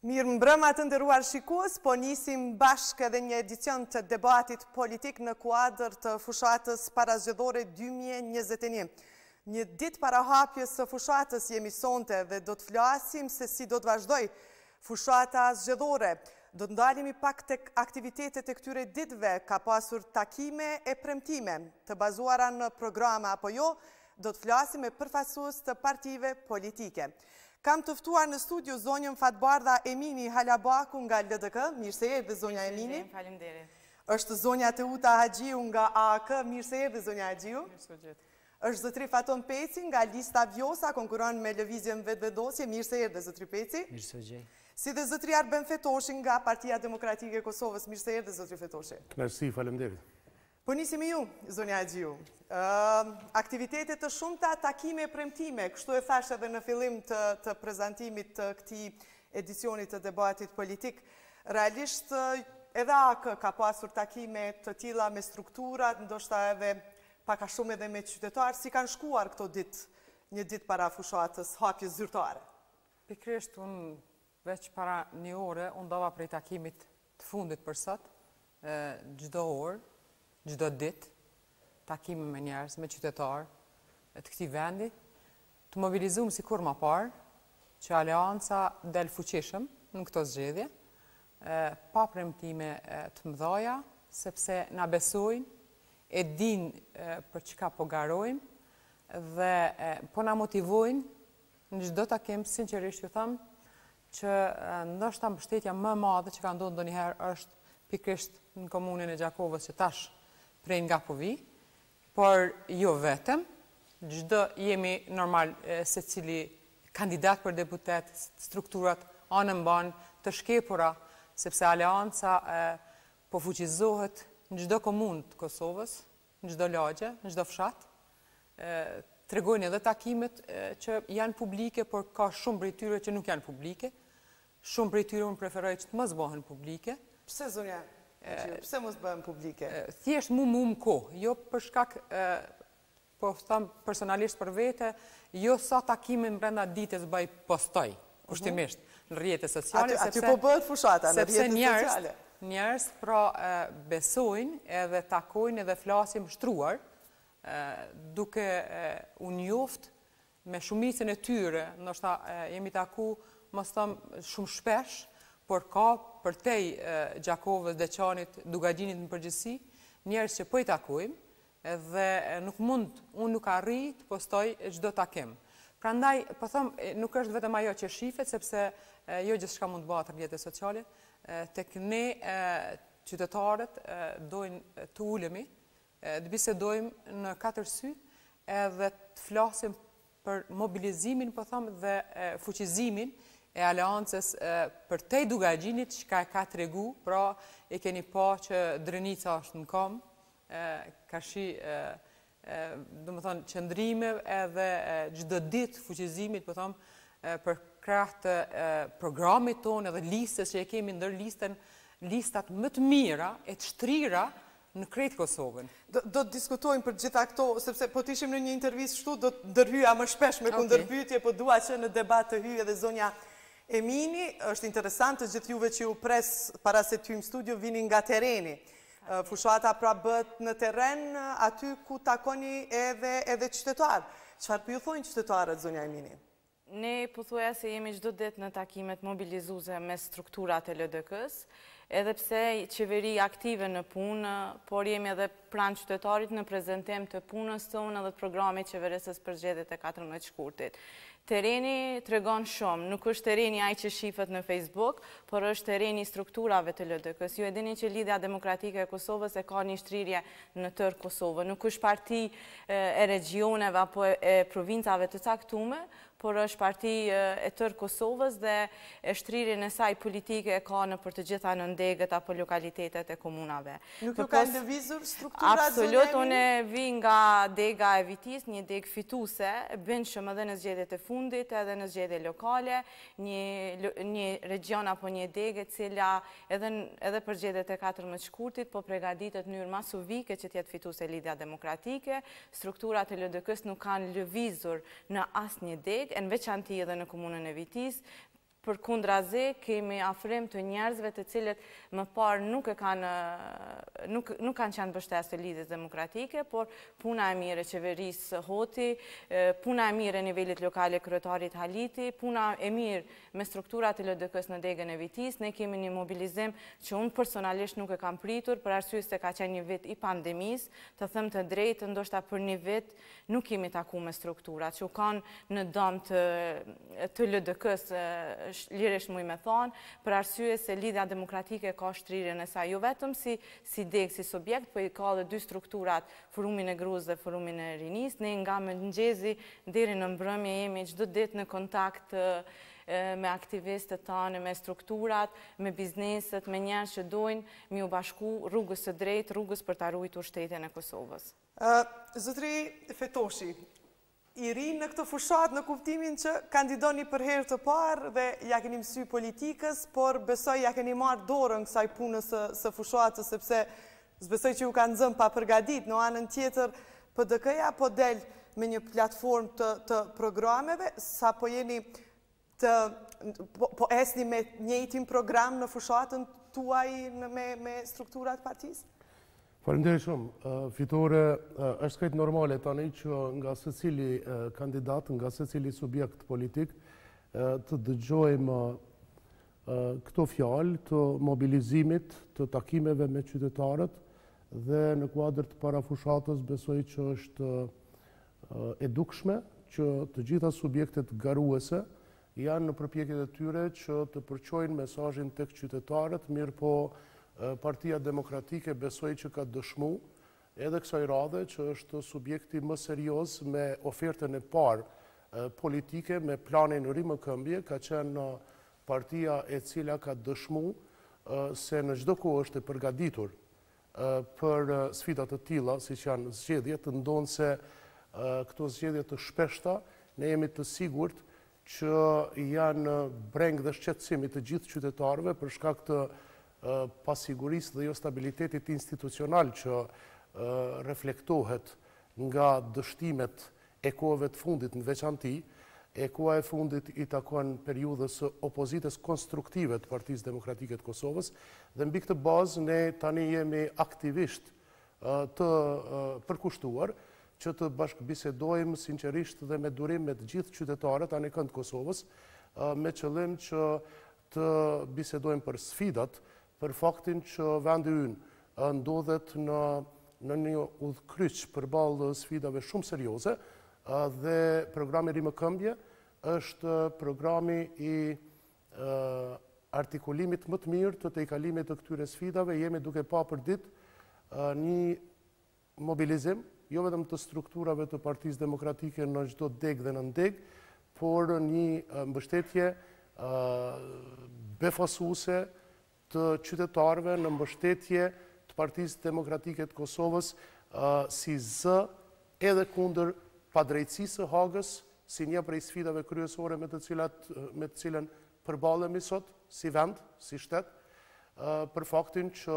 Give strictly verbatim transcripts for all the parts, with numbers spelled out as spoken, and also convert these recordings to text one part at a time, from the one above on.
Mirë mbrëma të nderuar shikues, po nisim bashkë edhe një edicion të debatit politik në kuadër të fushatës parazgjedhore dy mijë e njëzet e një. Një ditë para hapjes së fushatës jemi sonte dhe do të flasim se si do të vazhdoj fushata zgjedhore. Do të ndalemi pak tek aktivitetet e këtyre ditëve, ka pasur takime e premtime të bazuara në programa apo jo, do të flasim me përfaqësues të partive politike. Kam të ftuar në studio zonjën Fatbardha Emini Halabaku nga L D K. Mirë se erdhe zonja Emini. Faleminderit. Është zonja Teuta Haxhiu nga A A K. Mirë se erdhe zonja Haxhiu. Mirë se gjet. Është zotri Faton Peci nga lista Vjosa, konkuron me lëvizjen vetvedosje. Mirë se erdhe zotri Peci. Mirë se gjej. Si dhe zotri Arben Fetoshi nga Partia Demokratike e Kosovës. Mirë se erdhe zotri Fetoshi. Kënaqësi, faleminderit. Po nisim ju, zonja Haxhiu. Uh, aktivitetet të shumta, takime e premtime, kështu e thash edhe në fillim të, të prezentimit të këtij edicionit të debatit politik. Realisht edhe A A K ka pasur takime të tilla me strukturat, ndoshta edhe pak a shumë edhe me qytetarë. Si kanë shkuar këto ditë, një ditë para fushatës hapjes zyrtare? Pikërisht unë veç para një ore unë dova prej takimit të fundit për sot, çdo orë, çdo ditë, takime me njerëz, me qytetarë të këtij vendi, të mobilizuam si kur më parë, që aleanca del fuqishëm në këto zgjedhje, pa premtime të mëdha, sepse na besojnë, e dinë për çka po garojmë dhe po na motivojnë në çdo takim, sinqerisht ju them, që ndoshta mbështetja më e madhe që ka ndodhur ndonjëherë është pikërisht në komunën e Gjakovës që tash prej nga po vi, por jo vetëm, çdo jemi normal se cili kandidat për deputet, strukturat anë mban të shkepura, sepse aleanca po fuqizohet në çdo komunë të Kosovës, në çdo lagje, në çdo fshat. Tregojnë edhe takimet që janë publike, por ka shumë prej tyre që nuk janë publike. Shumë prej tyre unë preferoj që të mos bëhen publike. Pse zonja? Pse mos bëhen publike? Thjesht mu mu më kohë, jo për shkak, po tham personalisht për vete, jo sa takimin brenda ditës bëj postoj, kushtimisht, në rrjetet sociale. Aty po bëhet fushata, në rrjetet sociale. Sepse njerëz pra besojnë edhe takojnë edhe flasim shtruar, duke u njoft me shumicën e tyre, ndoshta jemi taku, mos them shumë shpesh, por ka për tej Gjakovës, Deçanit, Dugagjinit në përgjithësi, njerëz që po i takojmë dhe nuk mund, unë nuk arri të postoj çdo takim. Prandaj, po them, nuk është vetëm ajo që shifet, sepse jo gjithçka mund të bëhet në rrjetet sociale, tek ne qytetarët dojnë të ulemi, të bisedojmë në katër sy edhe të flasim për mobilizimin, po them, dhe fuqizimin e aleancës për tej Dugagjinit që ka, ka tregu, pra e keni pa që Drenica është në kom, ka shi, do më thonë, qëndrime edhe çdo ditë fuqizimit, po them, për krah të programit tonë edhe listës që e kemi ndër listën, listat më të mira e të shtrira në krejt Kosovën. Do, do të diskutojmë për gjitha këto, sepse po të ishim në një intervistë shtu, do të ndërhyja më shpesh me kundërpyetje, po dua që në debat të hyjë edhe zonja Emini. Është interesant të gjithë juve që ju pres para se të hyjmë studio vini nga tereni. Fushata pra bëhet në terren aty ku takoni edhe edhe qytetarë. Çfarë po ju thonë qytetarët, zonja Emini? Ne pothuajse jemi çdo ditë në takimet mobilizuese me strukturat e L D K-s, edhe pse qeveri aktive në punë, por jemi edhe pranë qytetarit në prezantim të punës tonë edhe të programit qeverisës për zgjedhjet e katërmbëdhjetë shkurtit. Tereni tregon shumë, nuk është tereni ai që shifet në Facebook, por është tereni strukturave të L D K-s. Ju e dini që Lidhja Demokratike e Kosovës e ka një shtrirje në tërë Kosovën. Nuk është parti e regjioneve apo e provincave të caktuara, por është parti e tërë Kosovës dhe e shtrirjen e saj politike e ka në për të gjitha nëndegët apo lokalitetet e komunave. Nuk ju ka lëvizur strukturat? Absolut, unë vi nga dega e Vitis, një degë fituese, bënshëm edhe në zgjedhjet e fundit, edhe në zgjedhje lokale, një, një region apo një degë e cila edhe, edhe për zgjedhjet e katërmbëdhjetë shkurtit, po përgatitet në mënyrë masovike që të jetë fituese Lidhja Demokratike. Strukturat e L D K-s nuk kanë lëvizur në asnjë degë, në veçanti edhe në komunën e Vitis, për kundrazi kemi afrim të njerëzve të cilët më parë nuk e kanë nuk, nuk kanë qenë mbështetës të lidhjes demokratike, por puna e mirë e qeverisë Hoti, puna e mirë e nivelit lokale kryetarit Haliti, puna e mirë me strukturat e L D K-s në degën e Vitis, ne kemi një mobilizim që unë personalisht nuk e kam pritur, për arsye se ka qenë një vit i pandemisë, të them të drejtë, ndoshta për një vit nuk kemi taku me strukturat, që u kanë në dëm të, të L D K-s lirisht muj me thonë, për arsye se lidhja demokratike ka shtrirjen e saj, jo vetëm si, si deg, si subjekt, po i ka dhe dy strukturat, forumin e gruz dhe forumin e rinis. Ne nga mëngjezi deri në mbrëmje jemi çdo ditë në kontakt me aktivistët tanë, me strukturat, me bizneset, me njerëz që dojnë mi u bashku rrugës së drejtë, rrugës për ta ruajtur shtetin e Kosovës. Uh, Zotri Fetoshi, i ri në këtë fushat në kuptimin që kandidoni për herë të parë dhe ja keni mësy politikës, por besoj ja keni marrë dorën kësaj punës së, së fushatës, sepse besoj që ju kanë zënë pa përgadit. Në anën tjetër, P D K-ja po del me një platformë të, të programeve, sa po jeni të, po, po esni me njëjtin program në fushatën tuaj me, me strukturat partisë? Faleminderit shumë. Fitore, është krejt normale tani që nga secili kandidat, nga secili subjekt politik, të dëgjojmë këto fjalë të mobilizimit, të takimeve me qytetarët dhe në kuadër të parafushatës besoj që është e dukshme që të gjitha subjektet garuese janë në përpjekjet e tyre që të përqojnë mesazhin tek qytetarët, mirë po Partia Demokratike besoj që ka dëshmu edhe kësaj radhe që është subjekti më serioz me ofertën e parë politike, me planin rimëkëmbje, ka qenë partia e cila ka dëshmu se në çdo kohë është e përgatitur për sfidat të tilla, siç janë zgjedhjet, të ndonë se këto zgjedhje të shpeshta ne jemi të sigurt që janë breng dhe shqetësimit të gjithë qytetarëve për shkak të pasigurisë dhe jo stabilitetit institucional që reflektohet nga dështimet e kohëve të fundit në veçanti. E koha e fundit i takon periudhës së opozitës konstruktive të Partisë Demokratike të Kosovës dhe mbi këtë bazë ne tani jemi aktivisht të përkushtuar që të bashkëbisedojmë sinqerisht dhe me durim me të gjithë qytetarët anëkën të Kosovës me qëllim që të bisedojmë për sfidat, për faktin që vendi ynë ndodhet në, në një udhkryq përballë sfidave shumë serioze dhe programi rimëkëmbje është programi i artikulimit më të mirë të tejkalimit të këtyre sfidave. Jemi duke pa për ditë një mobilizim, jo vetëm të strukturave të Partisë Demokratike në çdo deg dhe në ndeg, por një mbështetje befasuese të qytetarëve në mbështetje të Partisë Demokratike të Kosovës si zë edhe kundër padrejtësisë së Hagës, si një prej sfidave kryesore me të cilat me të cilën përballemi sot si vend, si shtet, për faktin që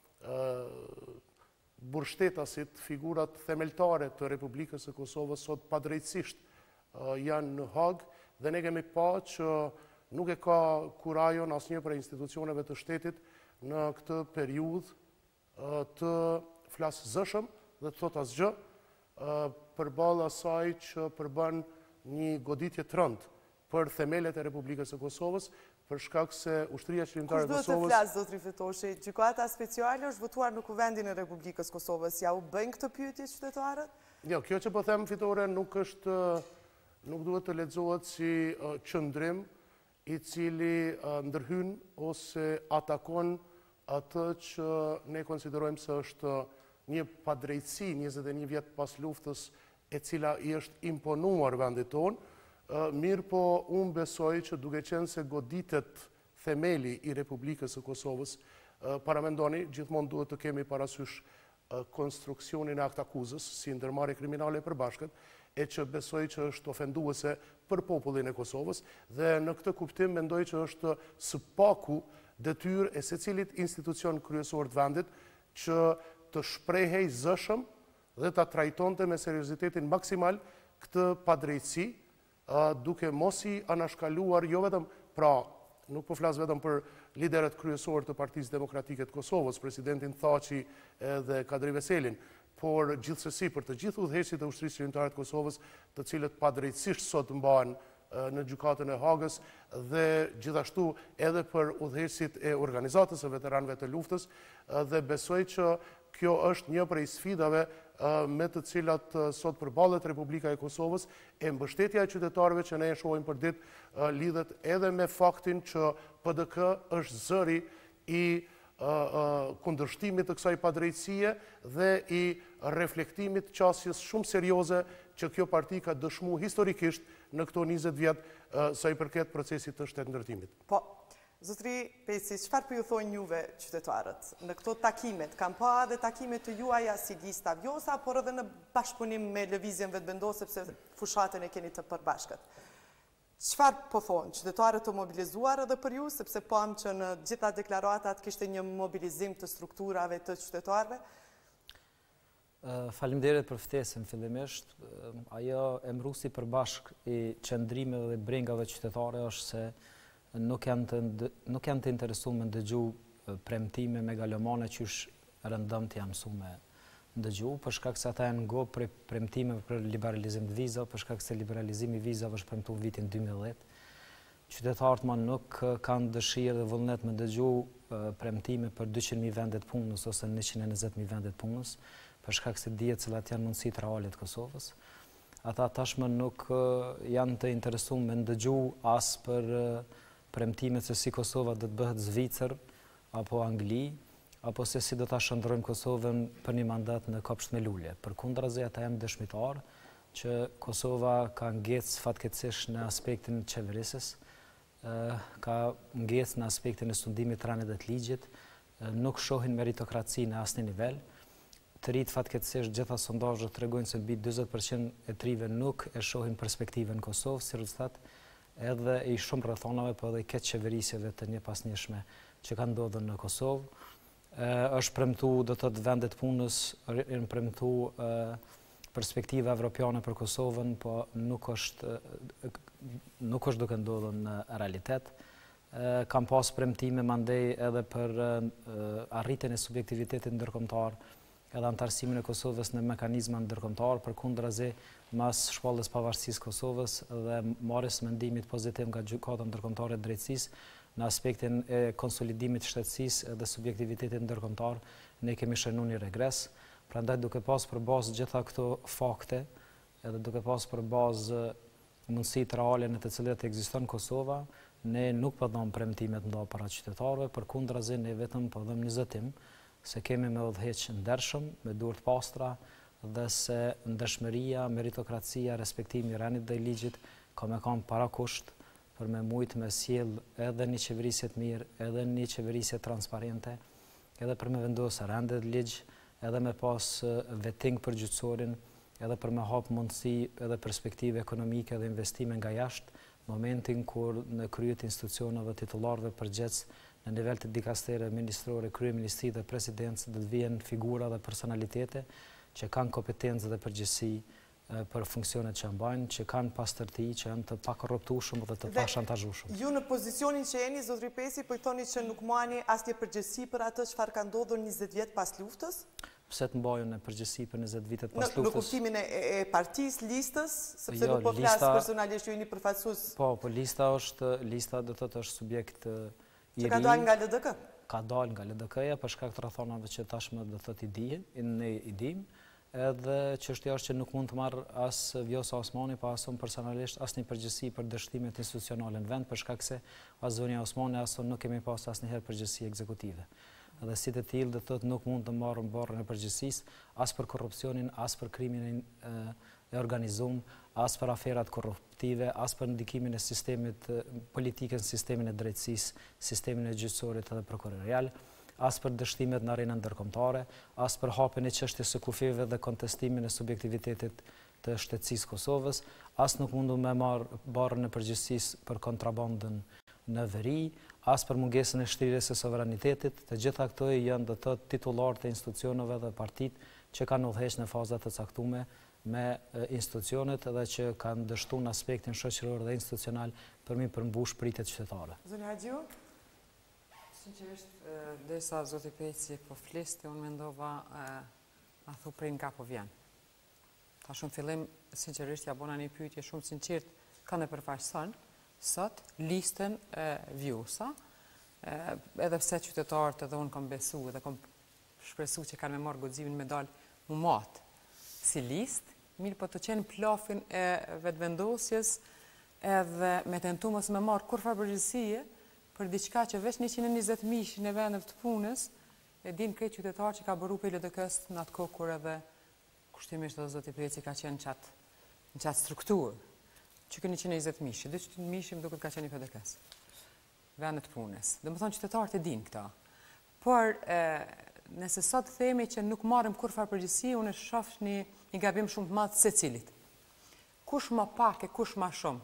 burgshtetasit, figurat themeltare të Republikës së Kosovës sot padrejtësisht janë në Hagë dhe ne kemi pa që nuk e ka kurajon asnjë prej institucioneve të shtetit në këtë periudhë të flasëzëshëm dhe të thot asgjë përballë asaj që përbën një goditje të rëndë për themelet e Republikës së Kosovës, për shkak se ushtria qëllimtare e Kosovës... Kush duhet të flasë, zotri Fetoshi? Gjykata speciale është votuar në Kuvendin e Republikës Kosovës. Ja u bëjnë këtë pyetje qytetarët? Jo, kjo që po them, Fitore, nuk është, nuk duhet të lexohet si qëndrim i cili ndërhyn ose atakon atë që ne konsiderojmë se është një padrejtësi njëzet e një vjet pas luftës e cila i është imponuar vendit tonë, mirë po unë besoj që duke qenë se goditet themeli i Republikës së Kosovës, paramendoni, gjithmonë duhet të kemi parasysh konstruksionin e aktakuzës si ndërmarrje kriminale e përbashkët, e që besoj që është ofenduese për popullin e Kosovës dhe në këtë kuptim mendoj që është së paku detyrë e secilit institucion kryesor të vendit që të shprehej zëshëm dhe ta trajtonte me seriozitetin maksimal këtë padrejtësi, duke mos i anashkaluar jo vetëm pra nuk po flas vetëm për liderët kryesor të Partisë Demokratike të Kosovës, presidentin Thaçi dhe Kadri Veselin, por gjithsesi për të gjithë udhëheqësit e ushtrisë qendrore të Kosovës, të cilët padrejtësisht sot mbahen në gjykatën e Hagës, dhe gjithashtu edhe për udhëheqësit e organizatës së veteranëve të luftës, dhe besoj që kjo është një prej sfidave me të cilat sot përballet Republika e Kosovës, e mbështetja e qytetarëve që ne e shohim për ditë lidhet edhe me faktin që P D K është zëri i kundërshtimit të kësaj padrejtësie dhe i reflektimit qasjes shumë serioze që kjo parti ka dëshmu historikisht në këto njëzet vjetë sa i përket procesit të shtetëndërtimit. Po, Zotri Pesi, çfarë po ju thonë juve qytetarët? Në këto takimet, kam pa edhe takimet të juaja si lista vjosa, por edhe në bashkëpunim me lëvizjen vetëvendosë, sepse fushatën e keni të përbashkët. Çfarë po thonë? Qytetarët të mobilizuar edhe për ju, sepse pam që në gjitha deklaratat kishte një mobilizim të strukturave të qytetarëve? Faleminderit për ftesën fillimisht. Ajo emrusi përbashk i qëndrimeve dhe brengave qytetare është se nuk janë të, nuk janë të interesuar me ndëgju premtime megalomane që është rëndëm të jam mësu me ndëgju, për shkak se ata janë ngo për premtime për liberalizim të vizave, për shkak se liberalizimi i vizave është premtuar vitin dy mijë e dhjetë. Qytetarët më nuk kanë dëshirë dhe vullnet me ndëgju premtime për dyqind mijë vendet punës ose njëqind e njëzet mijë vendet punës, për shkak se dihet cilat janë mundësitë reale të Kosovës. Ata tashmë nuk janë të interesuar me ndëgju as për premtimet se si Kosova do të bëhet Zvicër apo Angli, apo se si do ta shndrojmë Kosovën për një mandat në kopsht me lule. Përkundrazi, ata janë dëshmitar që Kosova ka ngec fatkeqësisht në aspektin e qeverisjes, ka ngec në aspektin e sundimit të rënit dhe të ligjit, nuk shohin meritokraci në asnjë nivel. Të rritë fatkeqësisht gjitha sondazhet tregojnë se mbi dyzet përqind e trive nuk e shohin perspektivën në Kosovë, si rezultat edhe i shumë rrethonave, po edhe i keq qeverisjeve të një pasnjëshme që kanë ndodhur në Kosovë. Është premtu do të thotë vendet punës, janë premtu perspektiva evropiane për Kosovën, po nuk është nuk është duke ndodhur në realitet. Kam pas premtime mandej edhe për arritjen e subjektivitetit ndërkombëtar, edhe antarësimin e Kosovës në mekanizma ndërkombëtar, përkundrazi mas shpalljes pavarësisë Kosovës dhe marrjes mendimit pozitiv nga gjykata ndërkombëtare e drejtësisë në aspektin e konsolidimit të shtetësisë dhe subjektivitetit ndërkombëtar, ne kemi shënuar një regres. Prandaj duke pas për bazë gjitha këto fakte, edhe duke pas për bazë mundësitë reale në të cilat ekziston Kosova, ne nuk po dhëm premtime të mëdha para qytetarëve, përkundrazi ne vetëm po dhëm një zëtim se kemi me udhëheq ndershëm, me durë të pastra, dhe se ndëshmëria, meritokracia, respektimi i rënit dhe i ligjit ka me kanë parakusht për me mujtë me sjell edhe një qeverisje të mirë, edhe një qeverisje transparente, edhe për me vendosë rëndet të ligj, edhe me pas vetting për gjyqësorin, edhe për me hap mundësi edhe perspektive ekonomike dhe investime nga jashtë, momentin kur në kryet institucioneve titullarëve përgjithës në nivel të dikastere, ministrore, kryeministri dhe presidencë do të vijnë figura dhe personalitete që kanë kompetencë dhe përgjegjësi për funksionet që mbajnë, që kanë pastërti, që janë të pakorruptueshëm dhe të pashantazhueshëm. Ju në pozicionin që jeni, Zotri Pesi, po i thoni që nuk marrni asnjë përgjegjësi për atë çfarë ka ndodhur njëzet vjet pas luftës? Pse të mbajnë në përgjegjësi për njëzet vitet pas luftës? Në kuptimin e partisë, listës, sepse nuk po flas personalisht, ju jeni përfaqësues. Po, po lista është, lista do të thotë është subjekt i ri. Që ka dalë nga L D K? Ka dalë nga L D K-ja për shkak të rrethonave që tashmë do të thotë i dihen, ne i dim. Edhe çështja është që nuk mund të marr as Vjosa Osmani, pa as unë personalisht asnjë përgjegjësi për dështimet institucionale në vend, për shkak se as zonja Osmani as unë nuk kemi pas asnjëherë përgjegjësi ekzekutive. Edhe si të tillë do thotë nuk mund të marrëm barrën e përgjegjësisë as për korrupsionin, as për krimin e organizuar, as për aferat korruptive, as për ndikimin e sistemit politikën, sistemin e drejtësisë, sistemin e gjyqësorit dhe prokurorial, as për dështimet në arenën ndërkombëtare, as për hapjen e çështjes së kufijve dhe kontestimin e subjektivitetit të shtetësisë Kosovës, as nuk mundu me marr barrën e përgjegjësisë për kontrabandën në veri, as për mungesën e shtrirjes së sovranitetit. Të gjitha këto janë do të thotë titullarë të institucioneve dhe partitë që kanë udhëhequr në faza të caktuara me institucionet edhe që kanë dështu në aspektin shoqëror dhe institucional për mi përmbush pritet qytetare. Zonja Haxhiu? Sinqerisht, derisa zoti Peci po fliste, unë mendova a thu prej nga po vjen. Ta shumë fillim, sinqerisht, ja bona një pyetje shumë sinqert, kanë e përfaqëson, sot listën vjusa, edhe pse qytetarët edhe unë kam besu edhe kam shpresu që kanë me marrë goximin me dalë mu matë si listë, mirë po të qenë plafin e vetëvendosjes edhe me tentu mos me marrë kur farbërgjësie për diçka që veç njëqind e njëzet mijë në vendet të punës e din krejt qytetarë që ka bëru për L D K-s në atë kohë kur edhe kushtimisht edhe zoti Preci ka qenë qatë, në qatë strukturë që kë njëqind e njëzet mijë, dy qytet mijë më duket ka qenë i P D K-s. Vendet punës. Dhe më thonë qytetarët e din këta. Por nëse sot themi që nuk marrim kur farë përgjithësi, unë e shoh një, një gabim shumë të madh secilit. Kush më pak e kush më shumë,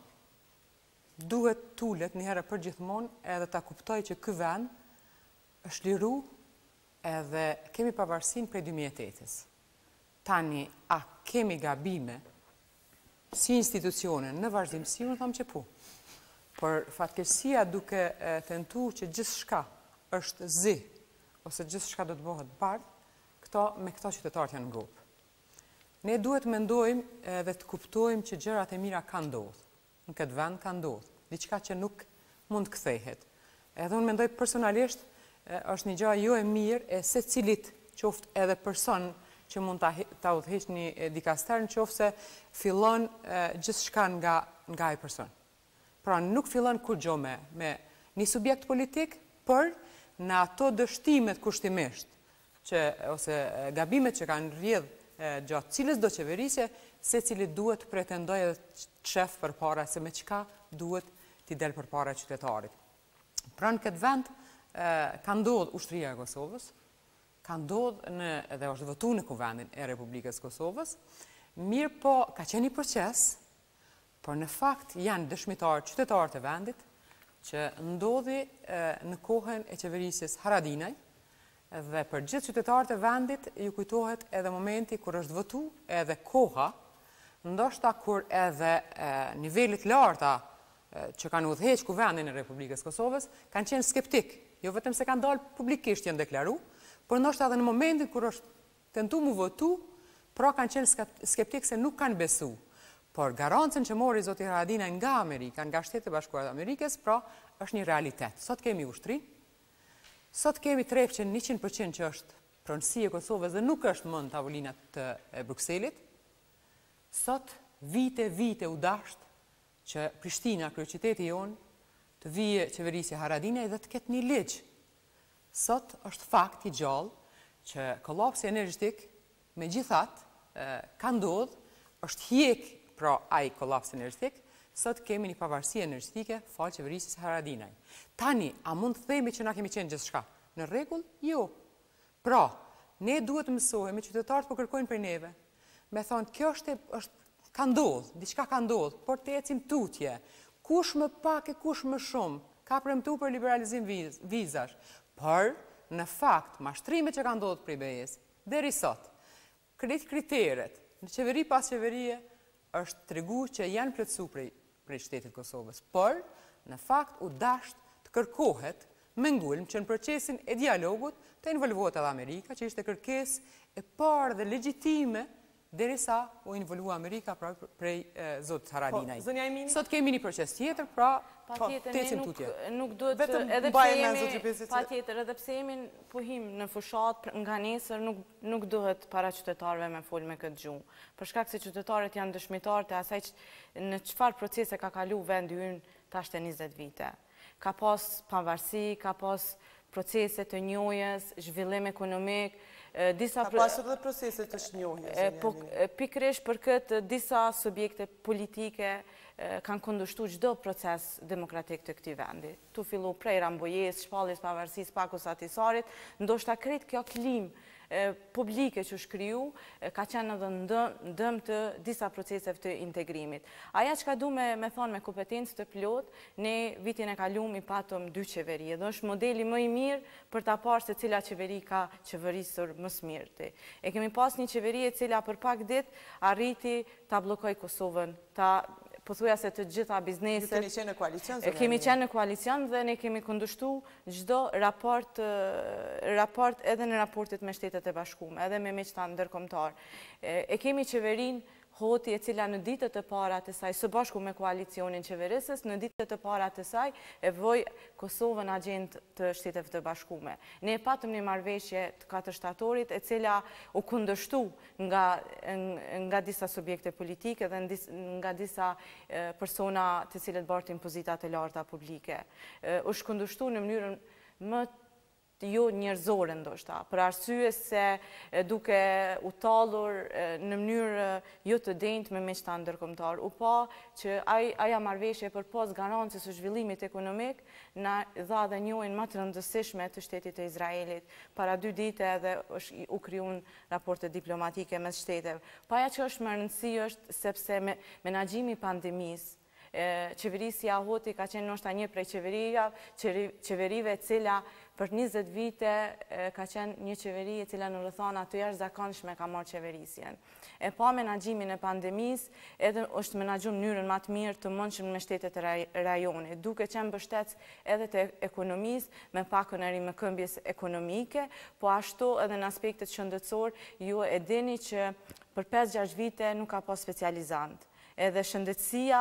duhet tulet një herë për gjithmonë edhe ta kuptoj që ky vend është liru edhe kemi pavarësinë prej dy mijë e tetës. Tani, a kemi gabime si institucione në vazhdimsi, unë thamë që po. Por fatkeqësia duke tentu që gjithë shka është zi, ose gjithë shka do të bëhet bardh, këto, me këto qytetarët janë në grupë. Ne duhet mendojmë dhe të kuptojmë që gjërat e mira kanë ndodhur. Në këtë vend kanë ndodhur. Diçka që nuk mund të kthehet. Edhe unë mendoj personalisht është një gjë jo e mirë e secilit qoftë edhe person që mund ta ta udhëheq një dikaster nëse se fillon gjithçka nga nga ai person. Pra nuk fillon kurrë me me një subjekt politik, por në ato dështimet kushtimisht që ose gabimet që kanë rrjedh gjatë cilës do qeverisje, secili duhet pretendojë edhe të shef përpara se me çka duhet t'i del përpara qytetarit. Pra në këtë vend ka ndodhur ushtria e Kosovës, ka ndodhur në edhe është votuar në Kuvendin e Republikës Kosovës, mirë po ka qenë një proces, por në fakt janë dëshmitarë qytetarët e vendit që ndodhi në kohën e qeverisjes Haradinaj, dhe për gjithë qytetarët e vendit ju kujtohet edhe momenti kur është votu edhe koha, ndoshta kur edhe nivelit larta që kanë udhëheq Kuvendin e Republikës Kosovës kanë qenë skeptik, jo vetëm se kanë dalë publikisht janë deklaru, por ndoshta edhe në momentin kur është tentu mu votu, pra kanë qenë skeptik se nuk kanë besu. Por garancën që mori zoti Haradinaj nga Amerika, nga Shtetet e Bashkuara të Amerikës, pra është një realitet. Sot kemi ushtri, sot kemi trepçen njëqind përqind që është pronësi e Kosovës dhe nuk është më në tavolinat të Brukselit. Sot vite, vite u dasht që Prishtina, kryeqyteti jonë, të vije qeverisja Haradinaj dhe të ketë një ligj. Sot është fakt i gjallë që kolapsi energjetik me gjithat ka ndodhur, është hjek pra ai kolaps energjetik, sot kemi një pavarësi energjetike falë qeverisjes Haradinaj. Tani, a mund të themi që na kemi qenë gjithçka? Në rregull? Jo. Pra, ne duhet të mësohemi, qytetarët po kërkojnë prej neve, me thonë, kjo është, është ka ndodhur, diçka ka ndodhur, por të ecim tutje. Kush më pak e kush më shumë ka premtuar për liberalizim viz, vizash, por në fakt mashtrimet që kanë ndodhur prej B E-s deri sot, krejt kriteret në qeveri pas qeverie është tregu që janë plotësuar prej prej shtetit Kosovës, por në fakt u dasht të kërkohet me ngulm që në procesin e dialogut të involvohet edhe Amerika, që ishte kërkesë e parë dhe legjitime derisa u involvua Amerika pra prej zotit Haradinaj. Po, sot kemi një proces tjetër, pra patjetër tecim ne tutje. nuk nuk duhet Vetëm edhe mbajmë pse me zotrin jemi Peci. patjetër edhe pse jemi pohim në fushat nga nesër nuk nuk duhet para qytetarëve me fol me këtë gjuhë. Për shkak se qytetarët janë dëshmitarë të asaj që në çfarë procese ka kalu vendi ynë tash të njëzet vite. Ka pas pavarësi, ka pas procese të njohjes, zhvillim ekonomik, disa Ka pasur dhe procese të shnjohjes. Po pikërisht për këtë disa subjekte politike kanë kundërshtuar çdo proces demokratik të këtij vendi. Tu fillu prej Rambojes, shpalljes pavarësisë, Pakos Atisarit, ndoshta krejt kjo klim publike që shkriju, ka qenë edhe ndëm të disa proceseve të integrimit. Aja që ka du me thonë me kompetencë të plot, ne vitin e kalum i patëm dy qeveri, dhe është modeli më i mirë për ta parë se cila qeveri ka qeverisur më së mirti. E kemi pas një qeveri e cila për pak dit arriti ta blokoj Kosovën, ta pothuja se të gjitha bizneset. Ju keni qenë në koalicion? Kemi qenë në koalicion dhe ne kemi kundërshtu gjdo raport edhe në raportit me Shtetet e Bashkume, edhe me miqta ndërkombëtar. E kemi qeverin Hoti e cila në ditët e para të saj, së bashku me koalicionin qeverisës, në ditët e para të saj e voj Kosovën agent të Shteteve të Bashkume. Ne patëm një marrëveshje të katër shtatorit e cila u kundërshtu nga disa subjekte politike dhe nga disa persona të cilët bartin pozitat e larta publike. U shkundërshtu në mënyrën më jo njerëzore ndoshta, për arsye se duke u tallur në mënyrë jo të denjtë me miqta ndërkombëtar. U pa që aja marrëveshje për pas garancës së zhvillimit ekonomik na dha dhe njojnë më të rëndësishme të Shtetit të Izraelit. Para dy dite edhe u krijuan raporte diplomatike mes shteteve. Pa ajo që është më rëndësi është sepse menaxhimi i pandemisë, qeverisja Hoti ka qenë ndoshta një prej qeverive e cila për njëzet vite ka qenë një qeveri e cila në rrethana të jashtëzakonshme ka marrë qeverisjen. E pa menaxhimin e pandemisë, edhe është menaxhuar në mënyrën më të mirë të mundshme me shtetet e rajonit, duke qenë mbështetës edhe të ekonomisë me pakën e rimëkëmbjes ekonomike, po ashtu edhe në aspektet shëndetësor, ju e dini që për pesë gjashtë vite nuk ka pas specializant. Edhe shëndetësia,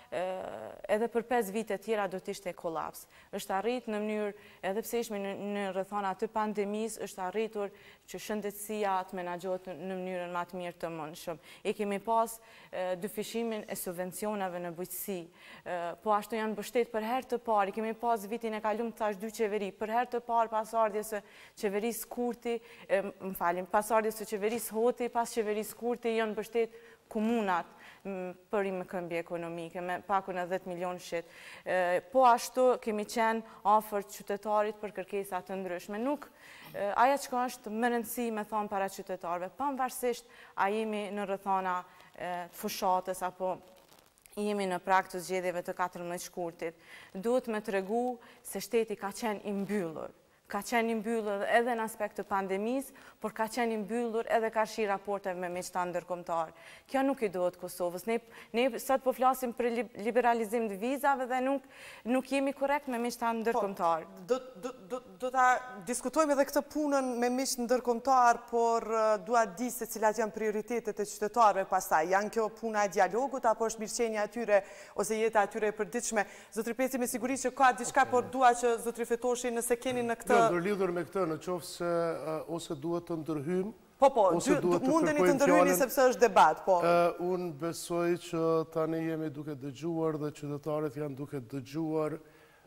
edhe për pesë vite tjera do të ishte kolaps. Është arrit në mënyrë, edhe pse ishme në rrethana të pandemisë, është arritur që shëndetësia të menaxhohet në mënyrën më të mirë të mundshëm. E kemi pas dyfishimin e subvencioneve në bujqësi, po ashtu janë mbështet për herë të parë, kemi pas vitin e kalum thash dy qeveri, për herë të parë pas ardhjes së qeverisë Kurti, më falin, pas ardhjes së qeverisë Hoti, pas qeverisë Kurti janë mbështet komunat për rimëkëmbje ekonomike, me pakun e dhjetë milion shit. Po ashtu kemi qenë afër qytetarit për kërkesa të ndryshme. Nuk, aja që është më rëndësi me thonë para qytetarve, pavarësisht a jemi në rrethana të fushatës, apo jemi në prag të zgjedhjeve të katërmbëdhjetë shkurtit, duhet me tregu se shteti ka qenë i mbyllur. Ka qenë i mbyllur edhe në aspekt të pandemisë, por ka qenë i mbyllur edhe ka shi raporte me miqta ndërkombëtar. Kjo nuk i duhet Kosovës. Ne sot po flasim për liberalizim të vizave dhe nuk jemi korrekt me miqta ndërkombëtar. Do ta diskutojmë edhe këtë punën me miq ndërkombëtar, por dua di se cilat janë prioritetet e qytetarëve pastaj. Janë kjo puna e dialogut apo është mirëqenia atyre ose jeta atyre e përditshme? Zotri Peci, me siguri që ka diçka, por dua që zotri Fetoshi nëse keni në këtë. Ndërlidhur me këtë, në qoftë se ose duhet të ndërhyjmë, po po, mundeni të ndërhyjni sepse është debat, po. Unë besoj që tani jemi duke dëgjuar dhe qytetarët janë duke dëgjuar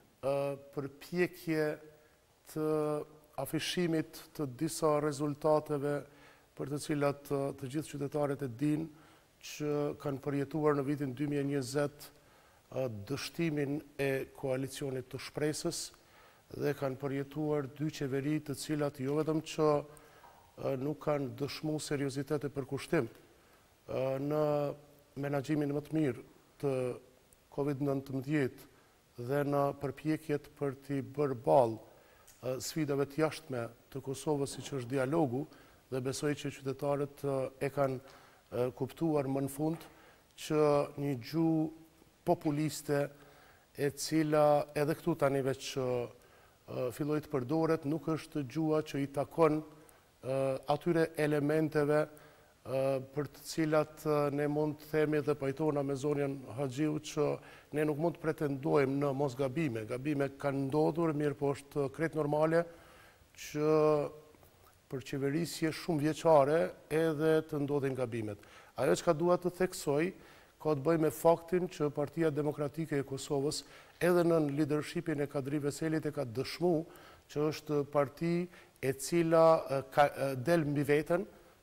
përpjekje të afishimit të disa rezultateve për të cilat të gjithë qytetarët e dinë që kanë përjetuar në vitin dy mijë e njëzet dështimin e koalicionit të shpresës dhe kanë përjetuar dy qeveri të cilat jo vetëm që nuk kanë dëshmu seriozitet e përkushtim në menaxhimin më të mirë të kovid nëntëmbëdhjetë dhe në përpjekjet për t'i bërë balë sfidave të jashtme të Kosovës, siç është dialogu, dhe besoj që qytetarët e kanë kuptuar më në fund që një gjuhë populiste e cila edhe këtu tani veç filloi të përdoret, nuk është gjua që i takon atyre elementeve për të cilat ne mund të themi dhe pajtona me zonjën Haxhiu që ne nuk mund të pretendojmë në mos gabime. Gabime kanë ndodhur, mirë po është krejt normale që për qeverisje shumë vjeçare edhe të ndodhin gabimet. Ajo që ka dua të theksoj ka të bëjë me faktin që Partia Demokratike e Kosovës edhe në leadershipin e Kadri Veselit e ka dëshmu që është parti e cila del mbi veten,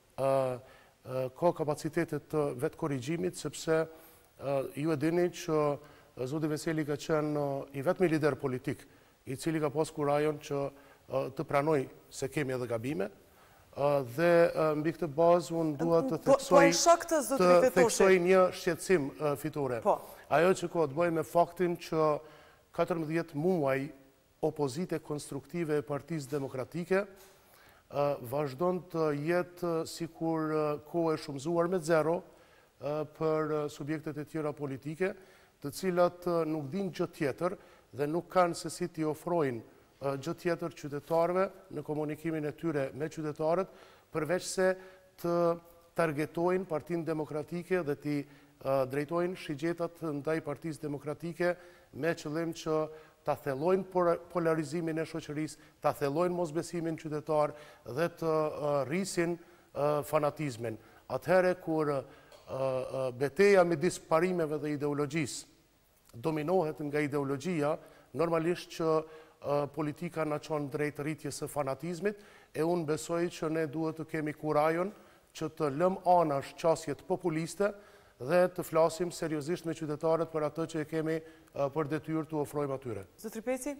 ka kapacitetet të vetë korrigjimit, sepse ju e dini që zoti Veseli ka qenë i vetmi lider politik, i cili ka pas kurajon që të pranoj se kemi edhe gabime, Dhe mbi këtë bazë unë dua të theksoj një shqetësim fitore. Ajo që ka të bëjë me faktin që katërmbëdhjetë muaj opozite konstruktive e Partisë Demokratike vazhdon të jetë sikur kohë e shumëzuar me zero për subjektet e tjera politike, të cilat nuk din gjë tjetër dhe nuk kanë se si t'i ofrojnë gjë tjetër qytetarëve në komunikimin e tyre me qytetarët, përveç se të targetojnë Partinë Demokratike dhe t'i drejtojnë shigjetat ndaj Partisë Demokratike me qëllim që ta thellojnë polarizimin e shoqërisë, ta thellojnë mosbesimin qytetar dhe të rrisin fanatizmin. Atëherë kur beteja midis parimeve dhe ideologjisë dominohet nga ideologjia, normalisht që politika në qonë drejt rritjes së fanatizmit, e unë besoj që ne duhet të kemi kurajon që të lëm anash qasjet populiste dhe të flasim seriozisht me qytetarët për atë që e kemi për detyrë të ofrojmë atyre. Zotri Peci?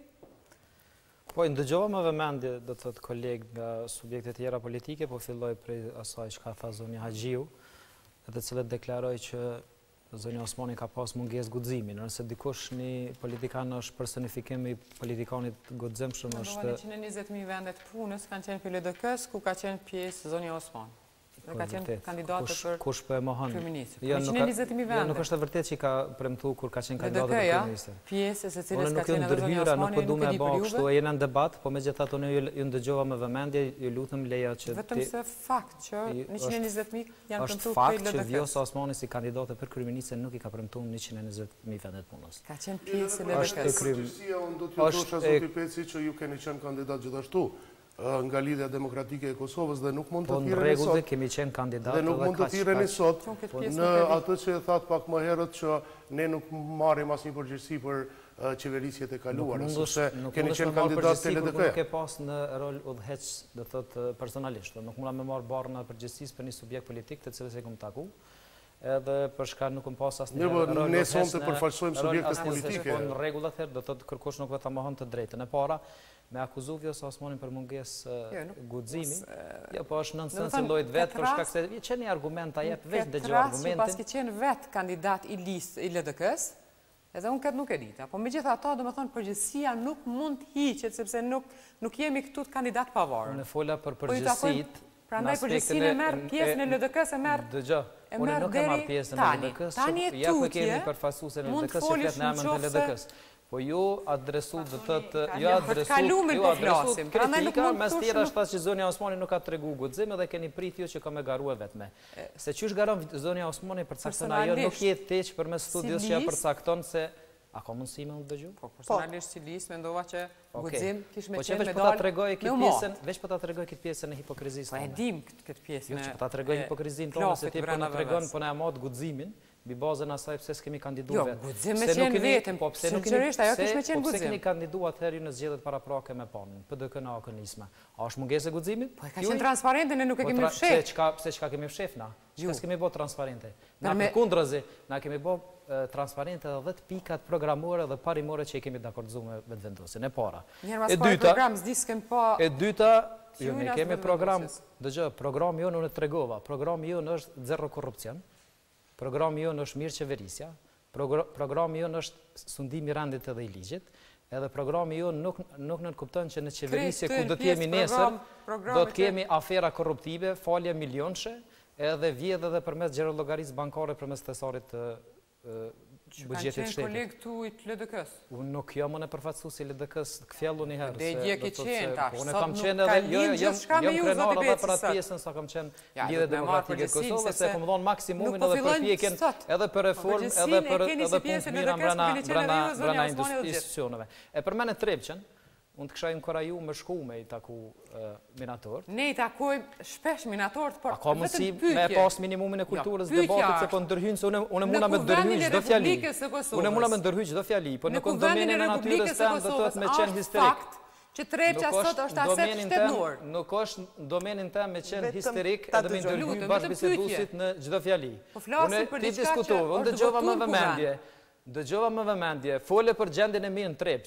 Po, ndëgjova më vëmendje, do të thotë kolegë nga subjekte tjera politike, po filloj prej asaj që ka tha zoni Haxhiu, edhe cilët deklaroj që zoni Osmani ka pas mungesë guximin, nëse dikush një politikan është personifikim i politikanit guximshëm është... Në njëqind e njëzet mijë vendet punës kanë qenë për L D K-s, ku ka qenë pjesë zoni Osman. Dhe ka qenë kandidatë për kryeministër. njëqind e njëzet mijë vende. Nuk është e vërtet që i ka premtu kur ka qenë kandidatë për kryeministër. Pjesë se cilës ka qenë edhe zoni Osmani, nuk po du me bë kështu, e jena në debat, po megjithatë unë ju ndëgjova me vëmendje, ju lutem leja që vetëm se fakt që njëqind e njëzet mijë janë premtuar është fakt që Vjosa Osmani si kandidatë për kryeministër nuk i ka premtuar njëqind e njëzet mijë vendet punës. Ka qenë pjesë e L D K-s. Unë do t'ju dosha zoti Peci që ju keni qenë kandidat gjithashtu nga Lidhja Demokratike e Kosovës dhe nuk mund të thirreni sot. Po në kemi qenë kandidatë dhe nuk mund të thirreni sot në atë që e thatë pak më herët që ne nuk marrim asnjë përgjegjësi për qeverisjet e kaluara, sepse keni qenë kandidat te L D K. Nuk e pas në rol udhëheq, do thotë personalisht. Nuk mund të marr barrën e përgjegjësisë për një subjekt politik të cilës e kam taku. Edhe për shkak nuk më pas asnjë rol. Ne sonë të përfaqësojmë subjektet politike. Po në rregull atëherë do thotë kërkosh nuk vetë mohon të drejtën e para. Me akuzu Vjosa Osmanin për mungesë guximi, jo, po është nën sens llojit vet për shkak se çeni argumenta jep vetë dëgjoj argumentin. Pas që qenë vet kandidat i listë i L D K-s, edhe unë këtë nuk e dita. Po megjithatë, domethënë përgjegjësia nuk mund të hiqet sepse nuk nuk jemi këtu të kandidat pavarur. Unë fola për përgjegjësitë. Prandaj përgjegjësinë merr pjesën e L D K-s e merr. Dëgjoj. Unë nuk e marr pjesën e L D K-s. Ja ku kemi përfaqësuesen e L D K-s që flet në emër të L D K-s. Po ju adresu dhe të të... Ju adresu... Ju adresu kritika, mes tjera është thasë që zonja Osmani nuk ka të regu guxim edhe keni prit ju që ka me garu e vetme. Se që është garon zonja Osmani përcakton ajo nuk jetë teq për mes studios që ja përcakton se... A ka mundësi me më dëgju? Po, personalisht si listë, mendova që guxim kish me qenë me dalë... Veç për ta të regoj këtë pjesën e hipokrizisë tonë. Po e dim këtë pjesën e... Jo që për ta të regoj hipokrizisë tonë, se ti për në të regon për në amat guximin, bi bazën asaj pëse s'kemi kandidu vetë. Jo, guxim me qenë vetëm, po sinqerisht ajo kish me qenë guxim. Po pëse guxim. keni kandidu atëherë ju në zgjedhjet para prake me panin, për dë këna akën nisme. A është mungesë e guximit? Po e ka qenë transparente, ne nuk e kemi fsheh. Pse çka kemi fsheh na? Çka s'kemi bë transparente? Na përkundrazi, na kemi bë transparente edhe dhjetë pikat programore dhe parimore që i kemi dakordzuar me vetëvendosin. E para. E dyta, program s'di s'kem pa. E dyta, ju ne kemi program, dëgjoj, programi jonë unë tregova, programi jonë është zero korrupsion. Programi jonë është mirë qeverisja, programi jonë është sundimi i rendit edhe i ligjit, edhe programi jonë nuk nuk nënkupton që në qeverisje ku do të jemi nesër, do të kemi afera korruptive, falje milionëshe, edhe vjedh edhe përmes xherollogarisë bankare përmes thesarit të buxhetit shtetit. Që kanë qenë kolegë tu i L D K-s? Unë nuk jam unë e përfaqësuesi i L D K-s, kthjellu një herë. Dhe i dje ke qenë tash, unë sot kam nuk qenë ka edhe jo linë gjithçka me ju zoti krenar edhe për atë Beci. pjesën sa kam qenë lidhje demokratike e Kosovës, se kam dhënë maksimumin edhe për pjekjen edhe për reformë, edhe për edhe punë mira brenda brenda brenda institucioneve. E përmend Trepçën. Unë të kësha inkoraju me shku me i taku minatorët. Ne i takojmë shpesh minatorët, por a ka mundësi me pas minimumin e kulturës debatit se po ndërhyjnë, se une muna me ndërhyjnë çdo fjali. Une muna me ndërhyjnë çdo fjali, po në kondomenin e natyrës tënë do të të me qenë histerik. Që Trepça sot është aset shtetënor. Nuk është domenin tëmë me qenë histerik edhe me ndërhyjnë bashkëbiseduesit në çdo fjali. Unë ti diskutova, unë dëgjova më vëmendje. Dëgjova më vëmendje, fole për gjendjen e mirë në Trepç.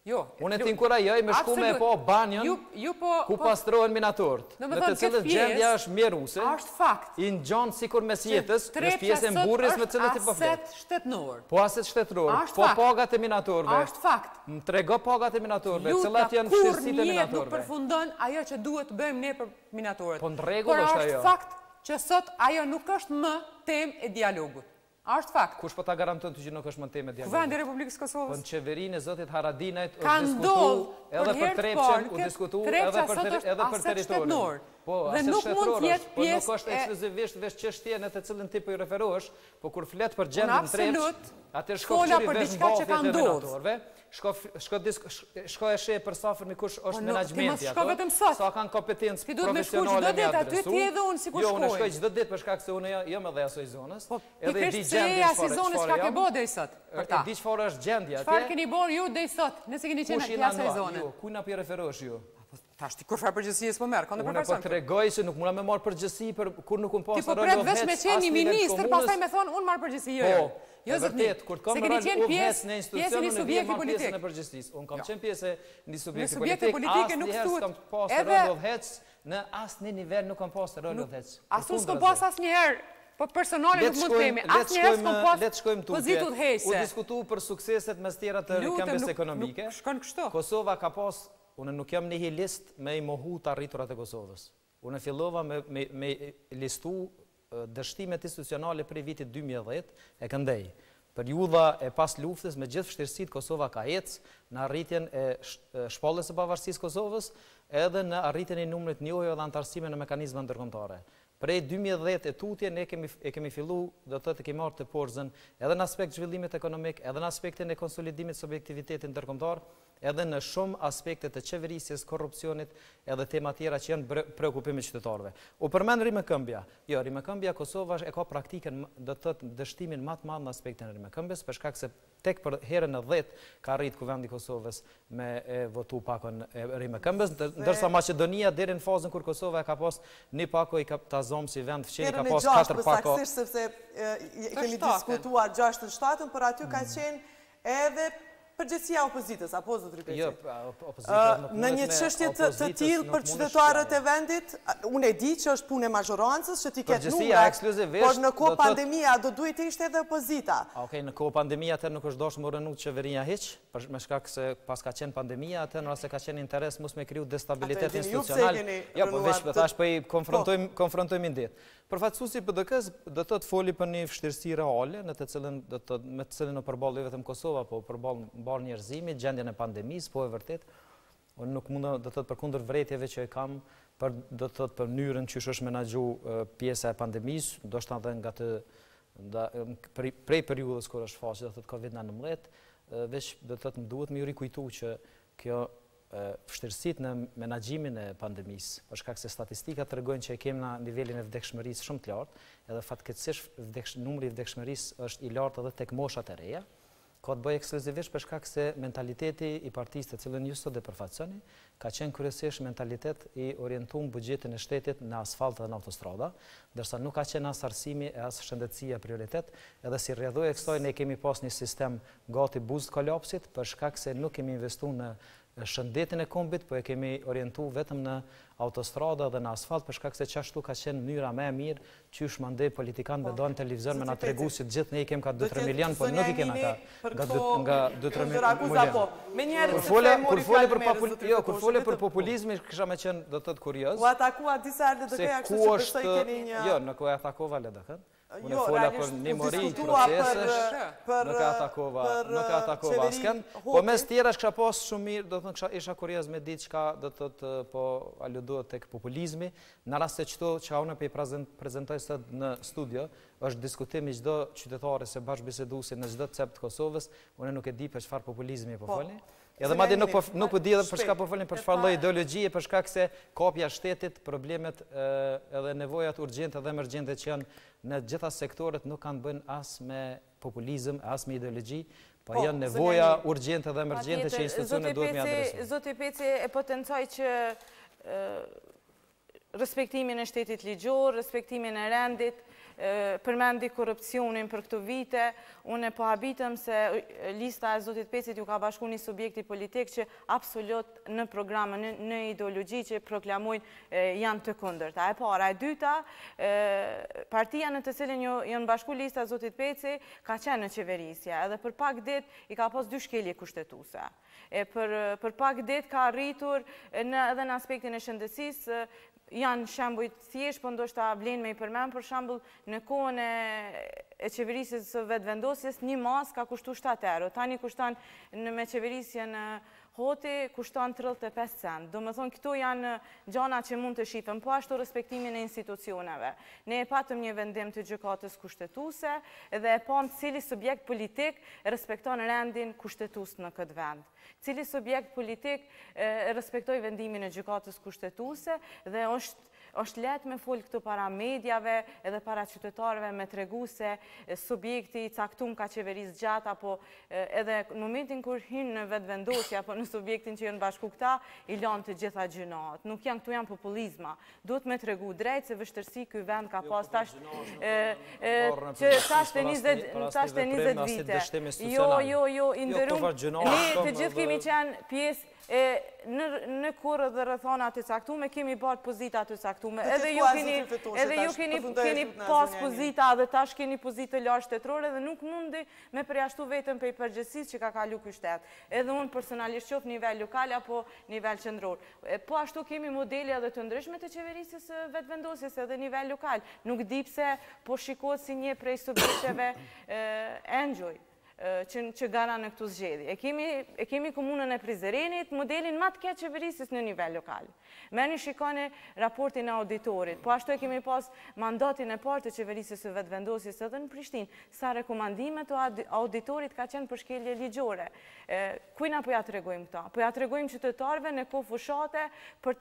Jo. Unë e t'inkurajoj me shku me po banjën ku pastrohen minatorët, në të cilët gjendja është mjeruse, është fakt. I në gjonë sikur mes jetës, është pjesë e mburris me cilët i po flet. Aset shtetënor. Po aset shtetënor, po pagat e minatorëve. Është fakt. Më trego pagat e minatorëve, cilat janë vështirësitë e minatorëve. Nuk përfundon ajo që duhet të bëjmë ne për minatorët. Po në rregull është ajo. Por është fakt që sot ajo nuk është më temë e dialogut. Është fakt. Kush po ta garanton që nuk është më temë e dialogut? Kuvendi i Republikës Kosovës. Po në qeverinë e zotit Haradinajt është diskutuar edhe për Trepçën, u diskutuar edhe për edhe për territorin. Po, dhe nuk mund të jetë pjesë. Po nuk është ekskluzivisht veç çështje në të cilën ti po i referohesh, po kur flet për gjendjen Trepç, atë shkolla për diçka që ka ndodhur. Shko shko e sheh për safër me kush është menaxhmenti ato. Sa kanë kompetencë profesionale në atë. Aty ti edhe unë sikur shkoj. Jo, unë shkoj çdo ditë për shkak se unë jam edhe asoj zonës. Edhe di gjendjen e zonës çka ke bë deri sot. Për ta. Di çfarë është gjendja atje. Çfarë keni bërë ju deri sot? Nëse keni qenë në asoj zonë. Jo, ku na pi referosh ju? Tash ti kur fare përgjithësi s'po merr, kanë përfaqësues. Unë po tregoj se nuk mund me marr përgjithësi për kur nuk un pas rol. Ti po pret vetëm me qenë ministër, pastaj më thon un marr përgjithësi jo. Jo vërtet, kur kam rol pjesë në institucion në subjekti politik në përgjithësi. Un kam qenë pjesë në subjekti politik. Politike nuk thuhet. Kam pas rol udhëhec në asnjë nivel nuk kam pas rol udhëec. Asun s'kam pas asnjëherë. Po personale nuk mund të themi, asnjëherë s'kam pas pozitë udhëheqëse. U diskutu për sukseset mes tjera të rikëmbës ekonomike. Shkon kështu. Kosova ka pas. Unë nuk jam nihilist me i mohu të arriturat e Kosovës. Unë fillova me, me, me listu dështimet institucionale për vitit dy mijë e dhjetë e këndej. Periudha e pas luftës me gjithë vështirësitë Kosova ka ecë në arritjen e shpalljes së pavarësisë Kosovës edhe në arritjen e numrit njohje dhe antarësime në mekanizma ndërkombëtare. Prej dy mijë e dhjetë e tutje ne kemi e kemi filluar do të thotë kemi marrë të porzën edhe në aspekt zhvillimit ekonomik, edhe në aspektin e konsolidimit së objektivitetit ndërkombëtar, edhe në shumë aspekte të qeverisjes, korrupsionit, edhe tema tjera që janë preokupime qytetarëve. U përmend rimëkëmbja. Jo, rimëkëmbja Kosova e ka praktikën do të thotë dështimin më të madh në aspektin e rimëkëmbjes, për shkak se tek për herën e dhjetë ka arrit kuvendi i Kosovës me e votu pakon e rimëkëmbjes, ndërsa Maqedonia deri në fazën kur Kosova ka pas një pako i ka ta zom si vend fqinj ka pas katër pako. Sepse kemi diskutuar gjashtën shtatën, por aty ka qenë edhe përgjithësia opozitës, apo zotëri Peci? Jo, opozita nuk në një çështje të tillë për qytetarët e vendit, unë e di që është punë e mazhorancës, që ti ketë numrat, por në kohë pandemia do duhet të ishte edhe opozita. Okej, në kohë pandemia atë nuk është dashur më rënë qeveria hiç, me shkak se pas ka qenë pandemia, atë nëse ka qenë interes mos me kriju destabilitet institucional. Jo, po veç tash po i konfrontojmë konfrontojmë ndet. Përfaqësuesi P D K-s do të thotë foli për një vështirësi reale në të cilën do të me të cilën u përball vetëm Kosova, po përball mbar njerëzimit, gjendjen e pandemisë, po e vërtet. Unë nuk mund do të thotë përkundër vërejtjeve që e kam për do të thotë për mënyrën që është menaxhu pjesa e pandemisë, ndoshta edhe nga të prej periudhës kur është faqe do të thotë Covid nëntëmbëdhjetë, veç do të thotë më duhet më rikujtu që kjo vështirësitë në menaxhimin e pandemisë, për shkak se statistikat tregojnë që e kemi në nivelin e vdekshmërisë shumë të lartë, edhe fatkeqësisht numri i vdekshmërisë është i lartë edhe tek moshat e reja, ka të bëjë ekskluzivisht për shkak se mentaliteti i partisë të cilën ju sot e përfaqësoni ka qenë kryesisht mentalitet i orientuar buxhetin e shtetit në asfalt dhe në autostrada, ndërsa nuk ka qenë as arsimi e as shëndetësia prioritet, edhe si rrjedhoi e kësaj ne kemi pas një sistem gati buzë kolapsit për shkak se nuk kemi investuar në shëndetin e kombit, po e kemi orientuar vetëm në autostrada dhe në asfalt, për shkak se çashtu ka qenë mënyra më e mirë qysh mandej politikan me don televizion me na tregu se gjithë ne i kem ka dy tre milion, po nuk i kena ka nga dy tre milion. Menjëherë kur fole për populizëm, jo, kur fole për populizmin kisha më qenë do të thotë kurioz. U atakua disa herë D K-ja, kështu që besoj keni një. Jo, nuk u atakova L D K-n. Unë fola për një mori procesesh, nuk atakova, nuk atakova askën, po mes tjera kisha pas shumë mirë, do të thonë isha kurioz me ditë çka do të thotë po aludohet tek populizmi, në rast se çto që unë po i prezantoj sot në studio, është diskutim i çdo qytetari se bashkëbiseduesi në çdo cep të Kosovës, unë nuk e di për çfarë populizmi po folni. Edhe madje nuk po nuk po di edhe për çka po folin, për çfarë lloj ideologjie, për shkak se kopja e shtetit, problemet edhe nevojat urgjente dhe emergjente që janë në gjitha sektorët nuk kanë bën as me populizëm, as me ideologji, po janë nevoja urgjente dhe emergjente që institucionet duhet me adresuar. Zoti Peci e potencoj që respektimin e shtetit ligjor, respektimin e rendit, përmendi korupcionin për këto vite, unë po habitëm se lista e Zotit Pecit ju ka bashku një subjekti politik që absolut në programe, në ideologji që proklamojnë janë të kundërta. E para, e dyta, partia në të cilin janë bashku lista e Zotit Peci ka qenë në qeverisja, edhe për pak dit i ka pos dy shkelje kushtetuse. Për pak dit ka rritur edhe në aspektin e shëndetësis, janë shembujt thjesht, po ndoshta vlen me i përmen, për shembull në kohën e qeverisjes së vetëvendosjes, një mas ka kushtu shtatë euro, tani kushton me qeverisjen Hoti kushton tridhjetë e pesë cent. Do më thonë, këto janë gjana që mund të shifën, po ashtu respektimin e institucioneve. Ne e patëm një vendim të gjykatës kushtetuese dhe e pam cili subjekt politik respekton rendin kushtetues në këtë vend. Cili subjekt politik respektoj vendimin e gjykatës kushtetuese dhe është është letë me folë këtu para medjave edhe para qytetarëve me tregu se subjekti i caktum ka qeveris gjatë, apo edhe në momentin kur hynë në vetëvendosje apo në subjektin që jënë bashku këta, i lanë të gjitha gjënat. Nuk janë këtu janë populizma. Duhet me tregu drejt se vështërsi këj vend ka pas tash që tash të njëzet vite. Jo, jo, jo, indërum, ne të gjithë kemi qenë pjesë në kurë dhe rëthona të caktume, kemi bërë pozita të caktume. Edhe ju keni pas pozita dhe tash keni pozita lartë shtetërore dhe nuk mundi me përjashtu vetëm për i përgjësis që ka kalu kështet. Edhe unë personalisht qofë nivel lokal apo nivel qëndror. Po ashtu kemi modele edhe të ndryshme të qeverisës vetëvendosjes edhe nivel lokal. Nuk di pse po shikohet si një prej subjekteve enjoy që gara në këtu zgjedi. E kemi komunën e Prizrenit, modelin ma të ketë qeverisës në nivel lokal. Me një shikoni raportin e auditorit, po ashtu e kemi pas mandatin e partë të qeverisës e vetëvendosjes edhe në Prishtinë, sa rekomandimet të auditorit ka qenë për shkelje ligjore. Kujna po ja të regojmë këta? Po ja të regojmë qytetarve në kohë fushate për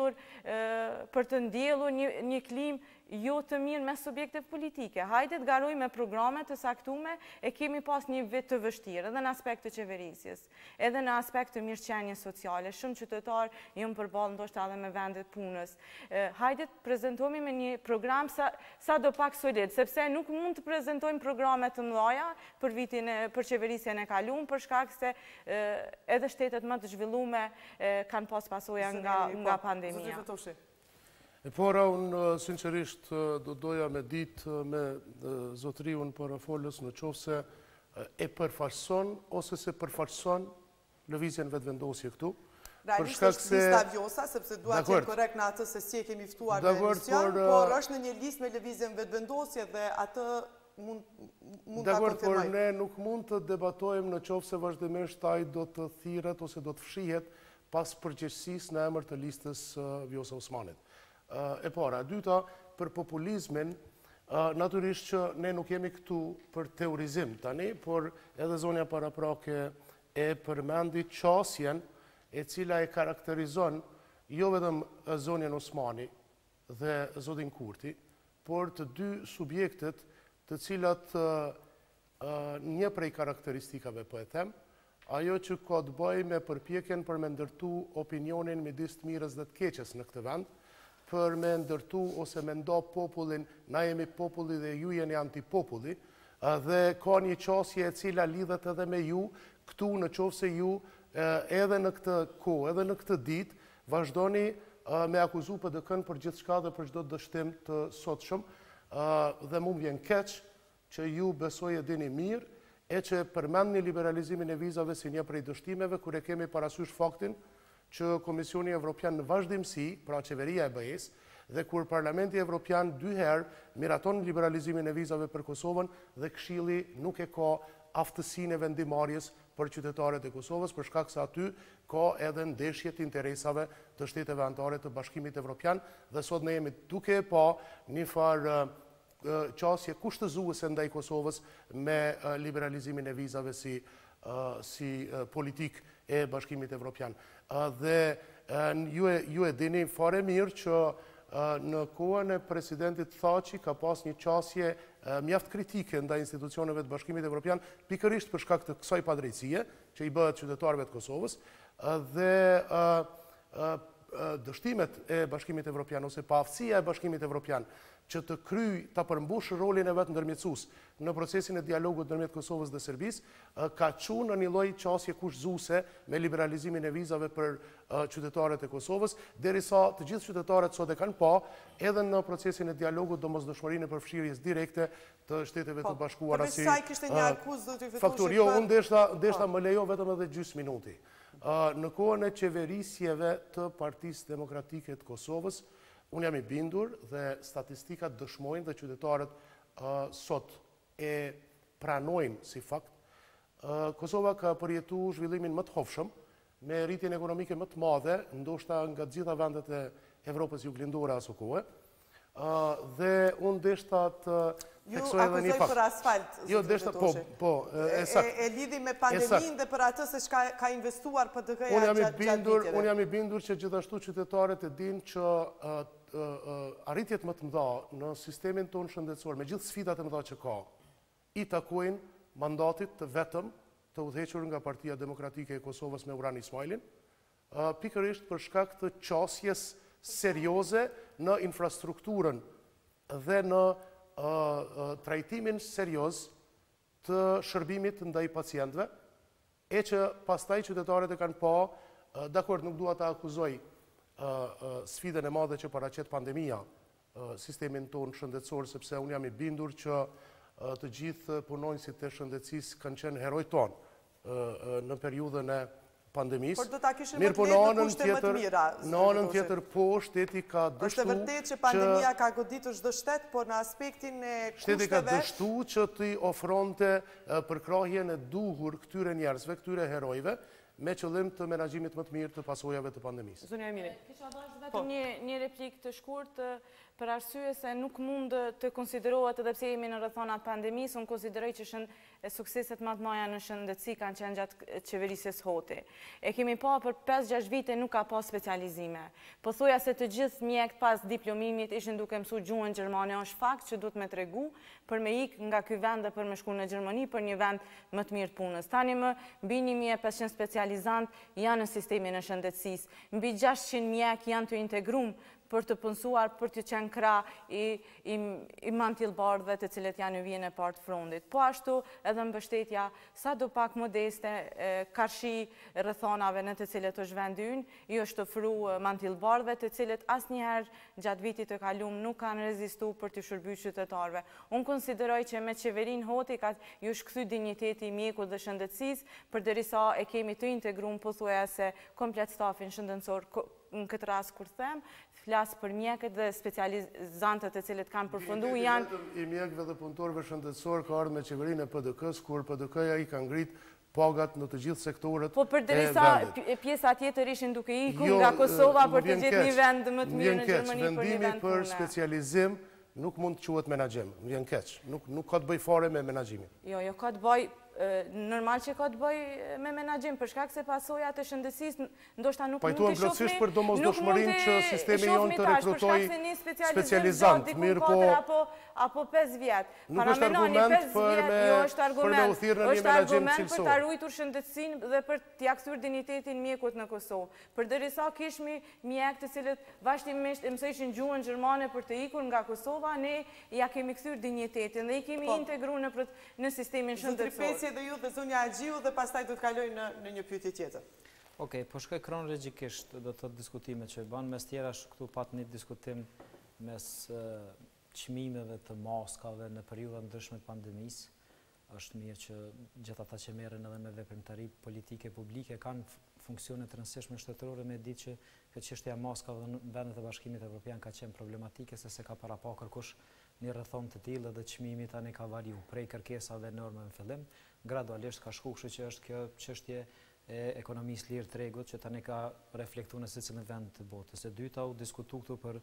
të ndjelur një klim jo të mirë me subjekte politike. Hajde të garoj me programe të saktume, e kemi pas një vit të vështirë, edhe në aspekt të qeverisjes, edhe në aspekt të mirëqenje sociale. Shumë qytetarë jëmë përbalë ndoshta edhe me vendet punës. Hajde të prezentojmë me një program sa do pak solid, sepse nuk mund të prezentojmë programe të mëdhaja për qeverisjen e kalumë, për shkak se edhe shtetet më të zhvillume kanë pas pasoja nga pandemia. E pora, unë sinqerisht do doja me ditë me zotëriun për folës në qofë se e përfarson ose se përfarson lëvizjen vetëvendosje këtu. Realisht është lista vjosa, sepse duha qenë korekt në atë se si e kemi ftuar në emision, por është në një list me lëvizjen vetëvendosje dhe atë mund të konfirmoj. Por ne nuk mund të debatojmë në qofë se vazhdimisht taj do të thiret ose do të fshihet pas përgjegjësisë në emër të listës Vjosa Osmanit. E para, dyta, për populizmin, naturisht që ne nuk jemi këtu për teorizim tani, por edhe zonja paraprake e përmendi qasjen e cila e karakterizon jo vetëm zonjën Osmani dhe zotin Kurti, por të dy subjektet të cilat një prej karakteristikave po e them, ajo që ka të bëjë me përpjekjen për me ndërtu opinionin midis të mirës dhe të keqes në këtë vend, për me ndërtu ose me ndo popullin, na jemi populli dhe ju jeni antipopulli, dhe ka një qasje e cila lidhet edhe me ju, këtu në qofë se ju edhe në këtë kohë, edhe në këtë dit, vazhdoni me akuzu për dëkën për gjithë shka dhe për gjdo dështim të sotshëm, dhe mu vjen keq që ju besoj e dini mirë, e që përmend një liberalizimin e vizave si një prej dështimeve, kur e kemi parasysh faktin, që Komisioni Evropian në vazhdimsi, pra qeveria e B E S, dhe kur Parlamenti Evropian dy herë miraton liberalizimin e vizave për Kosovën dhe Këshilli nuk e ka aftësinë e vendimarrjes për qytetarët e Kosovës, për shkak se aty ka edhe ndeshje të interesave të shteteve anëtare të Bashkimit Evropian, dhe sot ne jemi duke e pa një farë qasje kushtëzuese ndaj Kosovës me liberalizimin e vizave si si politik e Bashkimit Evropian. Dhe ju e dini fare mirë që në kohën e presidentit Thaçi ka pas një qasje mjaft kritike ndaj institucioneve të Bashkimit Evropian, pikërisht për shkak të kësaj padrejtësie që i bëhet qytetarëve të Kosovës, dhe dështimet e Bashkimit Evropian ose paaftësia e Bashkimit Evropian që të kryj, të përmbush rolin e vetë ndërmjetësus në procesin e dialogut ndërmjet Kosovës dhe Serbisë, ka qenë në një lloj qasje kushtëzuese me liberalizimin e vizave për qytetarët e Kosovës, derisa të gjithë qytetarët sot e kanë pa edhe në procesin e dialogut domosdoshmërinë e përfshirjes direkte të Shteteve të Bashkuara si faktor. Jo, unë deshta më lejo vetëm edhe gjysmë minuti. Në kohën e qeverisjeve të Partisë Demokratike të Kosovës, unë jam i bindur dhe statistikat dëshmojnë dhe qytetarët sot e pranojnë si fakt. Kosova ka përjetu zhvillimin më të hovshëm, me rritjen ekonomike më të madhe, ndoshta nga gjitha vendet e Evropës juglindore aso kohë. Dhe unë deshta të theksoj edhe një fakt. Ju akuzoj për asfalt, jo, deshta, po, po, e sakt. E lidhi me pandemin dhe për atë se shka ka investuar për dëgëja gjatë viteve. Unë jam i bindur që gjithashtu qytetarët e din që arritjet më të mëdha në sistemin tonë shëndetësor, me gjithë sfidat e mëdha që ka, i takojnë mandatit të vetëm të udhëhequr nga Partia Demokratike e Kosovës me Urani Ismailin, pikërisht për shkak të qasjes serioze në infrastrukturën dhe në trajtimin serioz të shërbimit ndaj pacientëve, e që pastaj qytetarët e kanë pa, dakord, nuk dua ta akuzoj sfidën e madhe që paraqet pandemia sistemin tonë shëndetësor, sepse unë jam i bindur që të gjithë punonjësit e shëndetësisë kanë qenë heroj tonë në periudhën e pandemisë. Por do ta kishim më të lehtë në kushte më të mira. Në anën tjetër, po, shteti ka dështu... Është vërtet që pandemia ka goditur çdo shtet, por në aspektin e kushteve... Shteti ka dështu që t'i ofronte përkrahjen e duhur këtyre njerëzve, këtyre herojve, me qëllim të menaxhimit më të mirë të pasojave të pandemisë. Zonja Emiri. Kisha dashur vetëm një replik të shkurtë për arsye se nuk mund të konsiderohet, edhe pse jemi në rrethonat pandemisë, unë konsideroj që shën sukseset më të mëdha në shëndetësi kanë qenë gjatë qeverisjes Hoti. E kemi pa për pesë gjashtë vite nuk ka pas specializime. Pothuaja se të gjithë mjekët pas diplomimit ishin duke mësuar gjuhën gjermane, është fakt që duhet me tregu për me ik nga ky vend dhe për me shku në Gjermani për një vend më të mirë të punës. Tani më mbi një mijë e pesëqind specializant janë në sistemin e shëndetësisë. Mbi gjashtë qind mjek janë të integruar për të punësuar, për të qenë krah i mantillbardhëve të cilët janë në vijën e parë të frontit. Po ashtu edhe mbështetja sa do pak modeste karshi rrethonave në të cilët është vendi ynë, i është ofruar mantillbardhëve të cilët asnjëherë gjatë vitit të kaluar nuk kanë rezistuar për të shërbyer qytetarëve. Unë konsideroj që me qeverinë Hoti ka ju është kthy dinjiteti i mjekut dhe shëndetësisë, përderisa e kemi të integruar pothuajse komplet stafin shëndetësor. Në këtë rast kur them, flas për mjekët dhe specializantët e cilët kanë përfunduar janë i mjekëve dhe punëtorëve shëndetësor ka ardhur me qeverinë e P D K-s, kur P D K-ja i ka ngrit pagat në të gjithë sektorët. Po përderisa pjesa tjetër ishin duke ikur nga Kosova për të gjetur një vend më të mirë në Gjermani për një vend për specializim nuk mund të quhet menaxhim, më vjen keq. Nuk nuk ka të bëj fare me menaxhimin. Jo, jo ka të bëj normal që ka të bëj me menaxhim, për shkak se pasojat e shëndetësisë ndoshta nuk mund të shohim. Pajtuam plotësisht për domosdoshmërinë që sistemi jonë të rekrutoj specializant, mirë po apo pesë vjet. Nuk është argument për me për me u thirrë në një menaxhim cilësor. Është argument për ta ruajtur shëndetësinë dhe për t'ia kthyer dinjitetin mjekut në Kosovë. Përderisa kishmi mjek të cilët vazhdimisht mësojnë gjuhën gjermane për të ikur nga Kosova, ne ja kemi kthyer dinjitetin dhe i kemi integruar në në sistemin shëndetësor. Dhe ju dhe zonja Agjiu dhe pastaj do të kaloj në një pyetje tjetër. Okej, po shkoj kronologjikisht do të thotë diskutimet që bën, mes tjerash këtu pat një diskutim mes çmimeve të maskave në periudhat ndryshme të pandemisë. Është mirë që gjithë ata që merren edhe me veprimtari politike publike kanë funksione të rëndësishme shtetërore, me ditë që këtë çështja e maskave në vendet e Bashkimit Evropian ka qenë problematike se se ka para pa kërkush një rrethon të tillë dhe çmimi tani ka variu prej kërkesave dhe normave në fillim, gradualisht ka shku, kështu që është kjo çështje e ekonomisë lirë tregut që tani ka reflektuar në secilin vend të botës. E dyta u diskutu këtu për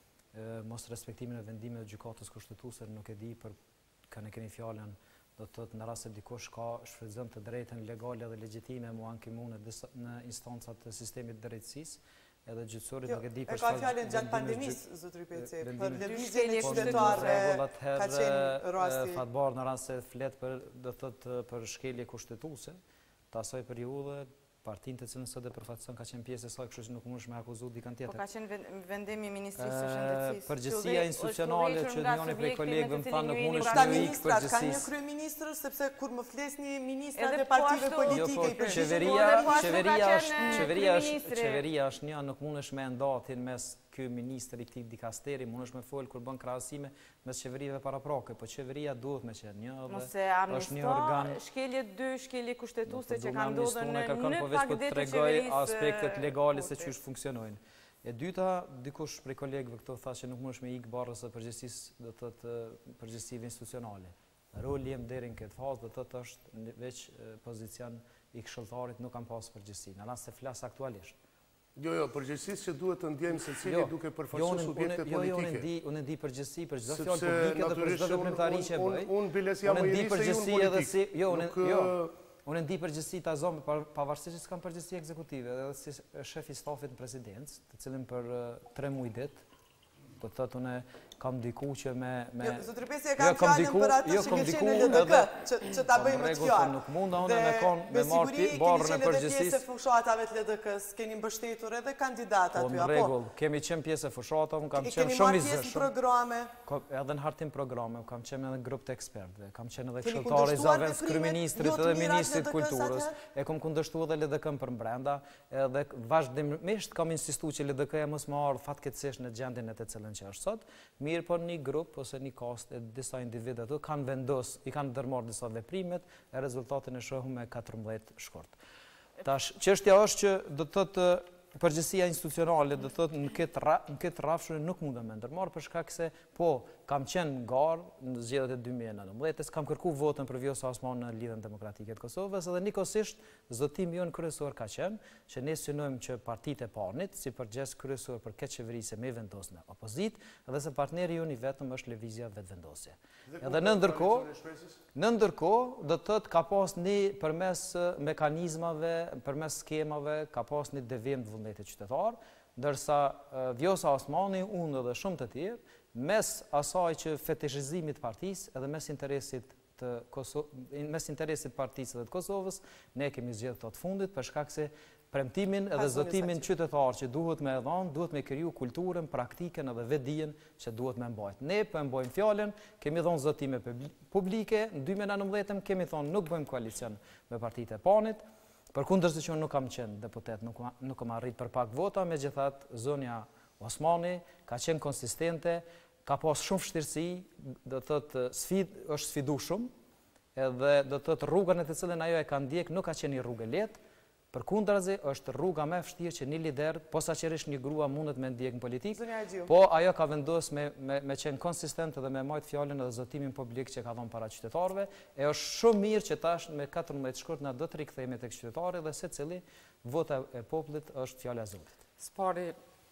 mos respektimin e vendimeve të gjykatës kushtetuese, nuk e di për kanë keni fjalën do të thotë në rast se dikush ka shfrytëzim të drejtën legale dhe legjitime mu ankimune në instancat të sistemit drejtësisë, edhe gjyqësorit nuk e di për shkak të fjalën gjatë pandemisë, zotëri Peci, për lëvizjen e qytetarëve ka qenë rasti fatbar në rast se flet për do thotë për shkelje kushtetuese, të asaj periudhe partinë të cilën sot e përfaqëson ka qenë pjesë e saj, kështu që nuk mundesh me akuzu dikën tjetër. Po ka qenë vendimi i Ministrisë së Shëndetësisë. Përgjegjësia institucionale që njëri prej kolegëve më thanë nuk mundesh me me ikë përgjegjësisë. Ka një kryeministër, sepse kur më flesni ministrat e partive politike i qeveria, qeveria është qeveria është qeveria është një, nuk mundesh me ndatin mes ky ministër i këtij dikasteri, mundesh me fol kur bën krahasime mes qeverive paraprake, po qeveria duhet me qenë një dhe është një organ. Shkelje dy, shkelje kushtetuese që kanë ndodhur në në pak ditë të qeverisë aspektet legale se çish funksionojnë. E dyta, dikush prej kolegëve këto tha që nuk mundesh me ikë barrës së përgjegjësisë, do të thotë përgjegjësive institucionale. Roli jem deri në këtë fazë, do të thotë është veç pozicion i këshilltarit, nuk kam pas përgjegjësi. Në rast se flas aktualisht. Jo, jo, përgjegjësisë që duhet të ndjejmë secili duke përfaqësuar subjekte politike. Jo, unë di, unë di përgjegjësi për çdo fjalë publike dhe për çdo veprimtari që bëj. Unë biles jam më i ri se unë politik. Jo, unë jo. Unë ndi përgjegjësi ta zonë pavarësisht se s'kam përgjegjësi ekzekutive, edhe si shef i stafit në presidencë, të cilin për tre muaj ditë, do të thotë unë kam diku që me me Zotri Pesi e kam fjalën për atë që ke qenë në L D K, që që ta bëjmë të fjalë. Nuk mund unë me kon me marr barrën e përgjegjësisë. Pjesë fushatave të L D K-s, keni mbështetur edhe kandidat aty apo? Po në rregull, kemi qenë pjesë e fushatave, kam qenë shumë i zëshëm. Keni programe. Edhe në hartim programe, kam qenë edhe në grup të ekspertëve, kam qenë edhe këshilltar i zavës kryeministrit dhe ministrit kulturës, e kam kundërshtuar edhe L D K-n për brenda, edhe vazhdimisht kam insistuar që L D K-ja mos më ardh fatkeqësisht në gjendjen e të cilën që është sot. Mirë, po një grup ose një kast e disa individ ato kanë vendos, i kanë ndërmarrë disa veprimet e rezultatin e shohëm me katërmbëdhjetë shkurt. Tash, çështja është që do të thotë përgjegjësia institucionale, do të thotë në këtë në këtë rrafshën nuk mundem me ndërmarr për shkak se po kam qenë në garë në zgjedhjet e dy mijë e nëntëmbëdhjetë, kam kërkuar votën për Vjosa Osman në lidhjen demokratike të Kosovës dhe nikosisht zotimi jon kryesor ka qenë që ne synojmë që partitë e panit si përgjegjës kryesor për këtë qeveri se me vendos në opozitë dhe se partneri jon i vetëm është lëvizja vetvendosje. Edhe në ndërkohë, në ndërkohë do të thotë ka pas një përmes mekanizmave, përmes skemave, ka pas një devijim të vullnetit qytetar, ndërsa Vjosa Osmani, unë dhe shumë të tjerë, mes asaj që fetishizimit partisë edhe mes interesit të Kosovës, mes interesit partisë dhe të Kosovës, ne kemi zgjedhur të fundit për shkak se premtimin edhe zotimin qytetar që duhet me dhënë, duhet me kriju kulturën, praktikën edhe vetdijen që duhet me mbajt. Ne po e mbajmë fjalën, kemi dhënë zotime publike, në dy mijë e nëntëmbëdhjetë kemi thonë nuk bëjmë koalicion me partitë e panit, përkundër se që nuk kam qenë deputet, nuk, nuk kam arrit për pak vota, megjithatë zonja Osmani ka qenë konsistente, ka pas shumë vështirësi, do të thotë sfid është sfidu shumë, edhe do të thotë rrugën e të cilën ajo e ka ndjek nuk ka qenë një rrugë lehtë, përkundrazi është rruga më e vështirë që një lider, posaçërisht një grua mundet me ndjek në politikë, po ajo ka vendosur me me me qenë konsistente dhe me marrë fjalën edhe zotimin publik që ka dhënë para qytetarëve, e është shumë mirë që tash me katërmbëdhjetë shkurt na do të rikthehemi tek qytetarët dhe secili vota e popullit është fjala e Zotit. Spari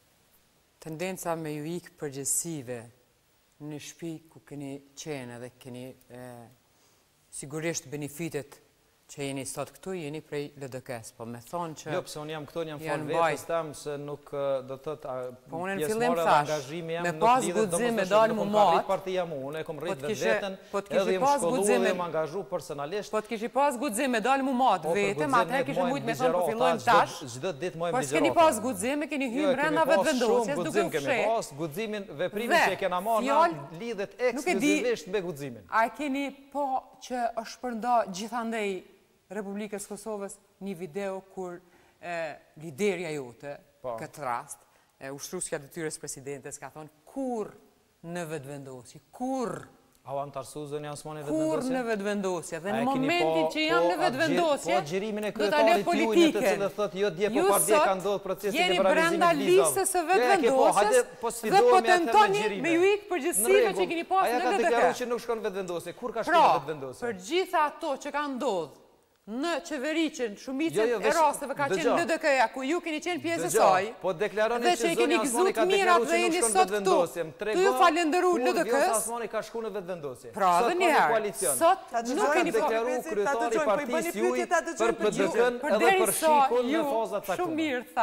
tendenca me ju ikë përgjegjësive në shtëpi ku keni qenë dhe keni e, sigurisht benefitet që jeni sot këtu, jeni prej L D K-s, po me thonë që... Jo, pëse unë jam këtu, jam falë vetës tem, se nuk do të të po unë në fillim thash, me pas gudzim me dalë mu matë, partia mu, unë e kom rritë dhe vetën, edhe jem shkollu dhe jem angazhu personalisht. Po të kishi pas gudzim me dalë mu matë vetëm, atëherë kishë mujtë me thonë po fillojmë tash, por s'keni pas gudzim, keni hymë brenda vetëvendosjes, duke u fshet. Gudzimin, veprimin që e kena marrë, lidhet ekskluzivisht me gudzimin. A keni po që është përnda gjithandej Republikës Kosovës një video kur liderja jote, këtë rast, ushtrusja detyres presidentes, ka thonë kur në vetëvendosje, kur A u antarësuzën janë smoni kur vetëvendosje? në vetëvendosje, dhe në momentin që jam në vetëvendosje, po gjerimin e kryetarit juaj në të cilë thot jo dje po pardje ka ndodhë procesi jeni liberalizimit brenda vizave. listës së vetëvendosjes dhe po tentoni me ju ikë përgjithësive që keni pas në Aja ka L D K. deklaruar që nuk shkon vetëvendosje. Kur ka shkon Pra, vetëvendosje? për gjitha ato që ka ndodhë në qeveriqen, shumicën Jo, jo, e veç- rasteve ka qenë dëgjo. L D K-ja, ku ju keni qenë pjesë e Dëgjo, saj, po deklaroni dhe që që i keni zonja Osmani gëzut ka mirat deklaruar dhe që nuk jeni shkon sot këtu. vetëvendosje. Më Tu tregon ju falenderu kur L D Vjosa K-s, Osmani ka shku në vetëvendosje. pra Sot dhe ka një një herë, koalicion. sot nuk Ka keni po... deklaruar kryetari dëgjojmë, po i bëni partisë juaj pyetje, ta dëgjojmë për për P D K-n Për edhe deri për sa shikun ju në faza të shumë mirë thatë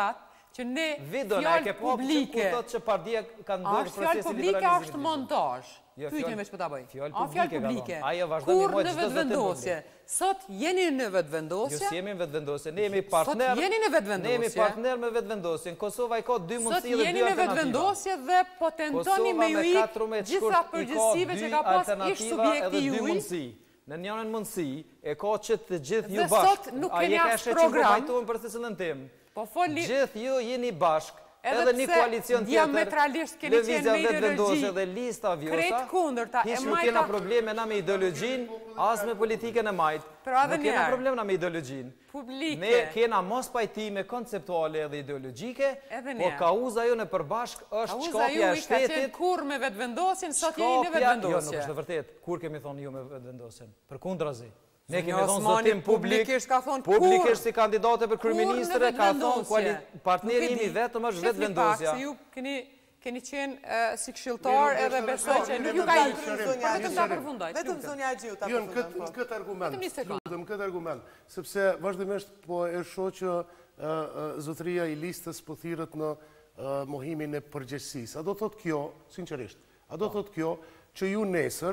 që ne Vidon, e ke fjallë po që publike... kur thot që partia kanë A bërë është fjallë procesin publike, a është liberalizimit. montaž? Jo, Pyetjen fjallë- veç për ta bëj. fjallë A fjallë publike ka publike? thonë. Ajo vazhdon Kur një muaj në çdo zotim vetëvendosje? Sot jeni në Jo, vetëvendosje? si jemi në vetëvendosje, ne jemi partner. Sot jeni në vetëvendosje? Ne jemi partner me vetëvendosjen. Kosova i ka dy Sot mundësi dhe dy jeni në alternativa. vetëvendosje dhe po tentoni me ju ik gjitha përgjësive që ka pas ish subjekti dy juj. mundësi. Në njënën mundësi e ka që të gjithë ju Dhe bashkë. sot nuk A je keni ka as shetë që program. po pajtohen për të cilën tim. Po foli... Gjithë ju jeni bashkë. Edhe Edhe një pse koalicion tjetër, diametralisht keni qenë lëvizja me vetëvendosje ideologji, dhe lista vjosa. krejt kundërta, e Hiç nuk majta- kena probleme na me ideologjin, as me politikën e majt. Pra edhe Nuk kena njerë. probleme na me ideologjin. Publike. Ne kena mos pajtime konceptuale dhe ideologjike, Edhe po njerë. kauza jo në përbashk është Kauza ju shkapja e i ka qenë shtetit. kur me vetëvendosjen, sot jeni në Shkapja, jo, nuk vetëvendosje. është e vërtet. Kur kemi thonë ju me vetëvendosjen? Përkundrazi. Ne kemi Zonja thonë Osmani zotim publik, publikisht ka thonë publikisht kur- si kandidate për kryeministre, Kur në ka thonë vetëvendosje? koali- partneri Nuk e imi di. vetëm është Shifni vetëvendosja. pak, se ju keni keni qenë eh, si këshilltar edhe besoj që nuk ju ka ish. Vetëm ta përfundoj. Vetëm zonja Gjiu ta Jo, në përfundon. këtë në këtë argument. Vetëm një sekondë. Lutem, këtë argument, sepse vazhdimisht po e shoh që ë, ë, zotëria i listës po thirret në ë, mohimin e përgjegjësisë. A do thotë kjo, sinqerisht, a do thotë kjo që ju nesër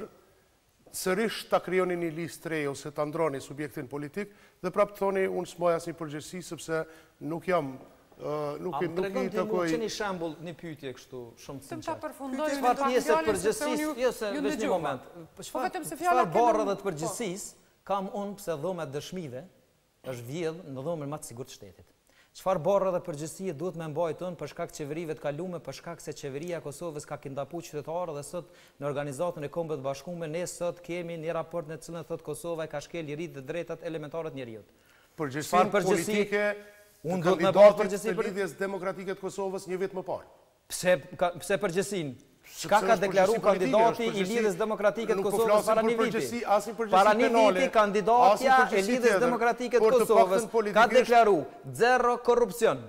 sërish ta krijoni një listë re ose ta ndroni subjektin politik dhe prapë thoni unë s'moj asnjë përgjegjësi sepse nuk jam ë, nuk A i më nuk tregon i ti mu takoj. që një shembull, një pyetje kështu shumë Vetëm ta sinqert. përfundoj. Çfarë vetëm pjesë të fjalën, sepse përgjithësisë, unë ju- jo se ju veç një ndëgjova. moment. Po Çfarë vetëm se fjala çfarë barra kemi- dhe të përgjithësisë kam unë pse dhoma e dëshmive është vjedh në dhomën më të sigurt të shtetit. Çfarë barra dhe përgjithësie duhet me mbajtë unë për shkak të qeverive të kaluara, për shkak se qeveria e Kosovës ka kindapu qytetarë dhe sot në organizatën e Kombeve të Bashkuara ne sot kemi një raport në të cilën thotë Kosova e ka shkel lirit dhe drejtat elementare të njerëzit. Përgjegjësinë përgjithësi- politike Unë të duhet me bërë kandidatit përgjithësi të për- lidhjes demokratike të Kosovës një vit më parë. Pse ka, pse përgjësin? Çka Sepse ka është deklaruar përgjësi politike, kandidati është i përgjësi- lidhjes demokratike të nuk po Kosovës flasim para për një viti? përgjësi, asnjë përgjësi Para një penale, viti kandidatja asnjë e përgjësi lidhjes tjetër, demokratike të por të Kosovës paktën ka politikisht- deklaruar zero korrupcion.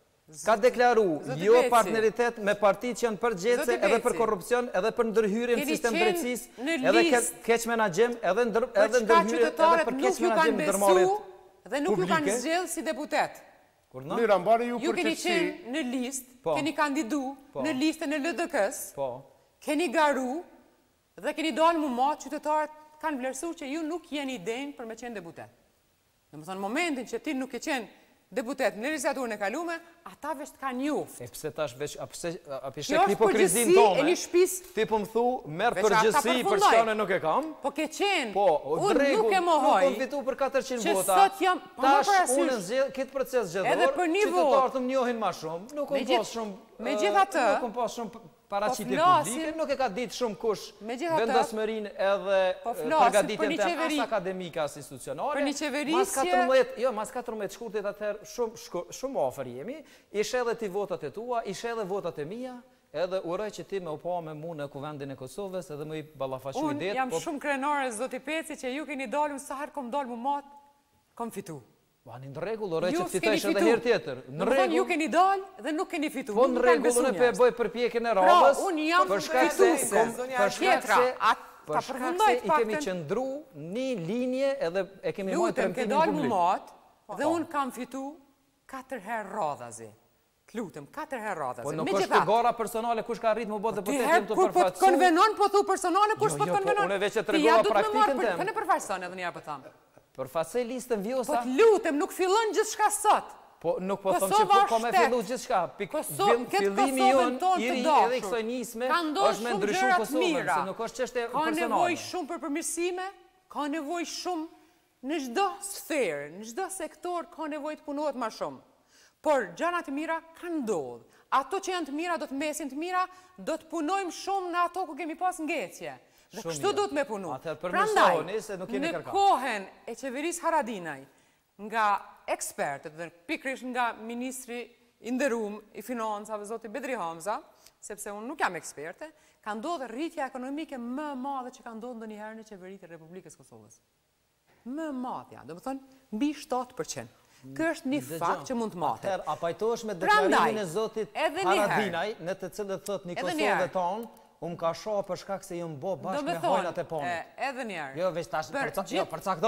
Ka deklaruar Zoti jo Beci. partneritet me partitë që janë përgjithëse Zoti edhe për Beci. korrupsion, edhe për ndërhyrje në Keni sistem qenë drejtësisë, në edhe ke- listë. keq menaxhim, edhe ndër, Për edhe çka ndërhyrje, edhe qytetarët për nuk keq ju menaxhim kanë ndërmarrjet besu dhe nuk ju kanë publike. zgjedhë si deputet. Kur na? Mira, mbani ju Ju keni përgjithësi. qenë në listë, Po. keni kandidu Po. në listën e L D K-s, Po. keni garu dhe keni dalë më matë, qytetarët kanë vlerësuar që ju nuk jeni denjë për me qenë deputet. Në më thonë, momentin që ti nuk e qenë deputet në legislaturën e kalume, ata veç të kanë njoft. E pse tash veç, a pse a Kjo pishek është hipokrizin përgjësi tonë? e një shtëpisë. Ti po më thu, merr Veç ata përgjësi për përfundoj. çka unë nuk e kam. Po ke qenë, Po, o unë dregu, nuk e Nuk mohoj, kom fitu për katërqind që vota. sot jam- po, më Tash parasysh- unë zgjedh këtë proces zgjedhor. Edhe për një votë. Qytetarët më njohin më shumë. Nuk kom Megjith- pas shumë. megjithatë, eh, Nuk kom pas shumë paraqitje po flasim- publike, nuk e ka ditë shumë kush Megjithatë, vendosmërinë edhe po eh, flasim përgatitjen për një tënde qeveri- as akademike as institucionale. për një Mas qeverisje- katërmbëdhjetë, jo, mas katërmbëdhjetë shkurtit atëherë shumë shko- shumë afër jemi. Ishe edhe ti votat e tua, ishe edhe votat e mia. Edhe uroj që ti me u pa me mu në kuvendin e Kosovës edhe më i ballafaqoj unë det. jam po- shumë krenare, zoti Peci, që ju keni dalë, sa herë kom dalë më matë, kom fitu. Bani në rregull, uroj Ju që të s'keni fitojsh edhe fitu. herë tjetër. Në Në rregull, ju rregull. keni dalë dhe nuk keni fitu. Po Nuk në ju kanë rregull, besu unë po e njerëz. bëj përpjekjen e Pra, radhës. unë jam për shkak se fituese. kom- Zonja për shkak Tjetra, se a- për ta shkak përfundoj se të i kemi paktën. qëndru një linje edhe e kemi marrë Lutem, ke tremtimin dalë më publik. matë dhe unë kam fitu katër herë radhazi. Të lutem, katër herë radhazi. Po nuk Me është gjithatë, gara personale kush ka arrit më bë ti deputet herë jam të kur po të përfaqësu. konvenon, po thu personale, kush Jo, po të jo, po konvenon? unë veç e Ti tregova ja du të më praktikën marrë për- tem. Këne përfaqëson edhe një herë po tham. Përfaqësoj listën Po vjosa. të lutem, nuk fillon gjithçka sot. Po nuk po them që Kosova po ka me shtet. fillu gjithçka. Pik Koso- fill- këtë fillimi Kosovën jon tonë i të ri dashur. edhe kësaj nisme Ka ndodhur është me shumë ndryshu gjëra të Kosovën, mira. se nuk është çështje Ka nevojë personale. shumë për përmirësime, ka nevojë shumë në çdo sferë, në çdo sektor ka nevojë të punohet më shumë. Por gjëra të mira kanë ndodhur. Ato që janë të mira do të mesin të mira, do të punojmë shumë në ato ku kemi pas ngecje. Dhe Shumë kështu mirë. duhet me punu. Atëherë Prandaj, përmirësoheni se nuk keni në kërkam. kohën e qeverisë Haradinaj, nga ekspertët dhe pikrish nga ministri i nderuar i financave, zoti Bedri Hamza, sepse unë nuk jam eksperte, ka ndodhur rritja ekonomike më e madhe që ka ndodhur ndonjëherë në qeveritë e Republikës Kosovës. Më e madhja, do të thonë mbi shtatë përqind. Ky është një Dëgjoj, fakt që mund të matet. Atëherë, a pajtohesh me Prandaj, deklarimin e zotit edhe një herë. Haradinaj, në të cilët thot një Edhe një Kosovë herë. tonë, unë ka shoh për shkak se jëm bo Do bashkë me me thonë, hojnat e ponit. e, edhe njerë. Jo, veç tash Për përca- gjithë- jo, përcakto.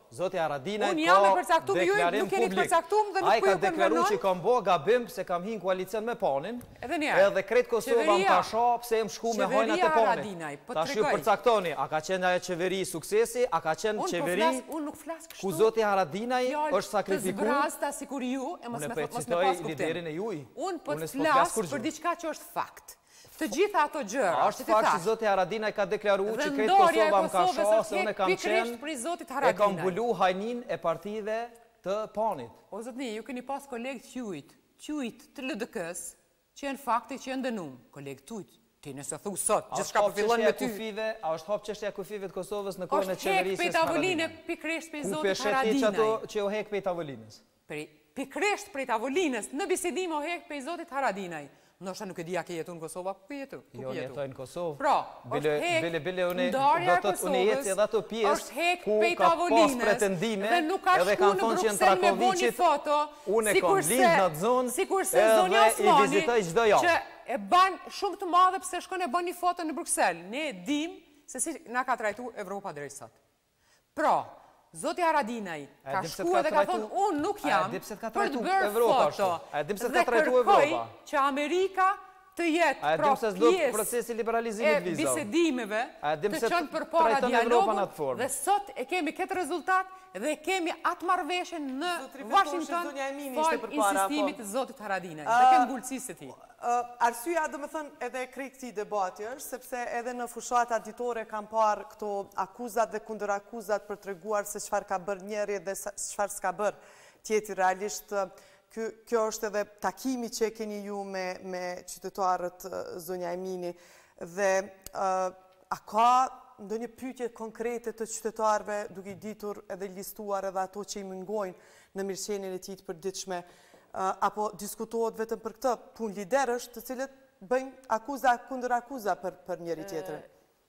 Zoti Haradinaj Unë jam e ka përcaktum, ju deklarim nuk keni publik. përcaktum dhe nuk Ai po ka ju deklaru konvenon. që kam bo gabim se kam hin koalicion me Panin. Edhe njerë. Edhe krejt Kosova më Qeveria- ka shoh pse em shku me hojnat e Qeveria Panit. Haradinaj, po Tash ju tregoj. përcaktoni, a ka qenë ajo qeveri suksesi, a ka qenë Unë po qeveri flas, unë nuk flas kështu. ku Zoti Haradinaj Fjalë është sakrifikuar? Të zbrasta sikur ju, e mos Unë me po e thot- mos me citoj pas kuptim. liderin e juj. Unë po Unë të s'po flas flas kur për gjë. diçka që është fakt. Të gjitha ato gjëra, A është fakt që Zoti Haradinaj ka deklaruar që krejt Vendoria e Kosova më ka Kosovës shoh është se unë e hek kam pikërisht qenë prej Zotit e kam Haradinaj. mbulu hajnin e partive të Panit. O zotni, ju keni pas kolegë qujt, qujt të L D K-s, që janë fakte që janë dënum. Kolegë tujt, ti nëse thu sot, A gjithçka është po hap fillon çështja me e ty. kufive, a është hap çështja e kufive të Kosovës në kohën e Është hek qeverisjes pej tavoline pikërisht prej Ku Zotit peshet që ato Haradinaj. që u hek pej tavolinës? Prej pikërisht prej tavolinës në bisedim o hek prej Zotit Haradinaj. Ndoshta nuk e di a ke jetu në Kosova, ku ke jetu? Ku Jo, ke jetu? jetoj në Kosovë. Pra, Bile, është hek bile, bile, une, ndarja do e të une jetë Kosovës, edhe ato është pjesë hek ku pej ka pas tavolinës pretendime dhe nuk ka edhe shku kanë në thonë që në Bruxelles me boni Trakovicit foto, unë e kam sikurse- lind në atë zonë sikurse edhe zonja i Osmani, vizitoj çdo javë. që e ban shumë të madhe pse shkon e bën një foto në Bruxelles. Ne e dim se si na ka trajtu Evropa deri sot. Pra, Zoti Haradinaj ka dim se shku t'ka edhe ka trajtu- thonë unë nuk A e jam dim se t'ka për të trajtu bërë Evropa foto ashtu? A e dim se dhe t'ka trajtu kërkoj Evropa? që Amerika të jetë A e pra dim se s'do pjesë procesi e liberalizimit vizave? bisedimeve A e dim të se qënë për para trajton Evropa në atë dialogut formë? dhe sot e kemi këtë rezultat dhe kemi atë marrëveshje në Zotri Betoshi, Washington zonja Emini fal ishte përpara, insistimit po. të Zotit Haradinaj dhe kem ngulësisë të tij. Uh, Arsyeja do me thënë edhe krejt këtij debati është, sepse edhe në fushata ditore kam parë këto akuzat dhe kundër akuzat për treguar se çfarë ka bërë njëri dhe sa- çfarë s'ka bërë tjetri. Realisht uh, ky- kjo është edhe takimi që e keni ju me, me qytetarët uh, zonja Emini. Dhe uh, a ka ndonjë pyetje konkrete të qytetarëve duke i ditur edhe listuar edhe ato që i mungojnë në mirëqenien e tij të përditshme? Uh, apo diskutohet vetëm për këtë punë liderësh të cilët bëjnë akuza kundër akuza për, për njëri tjetrin?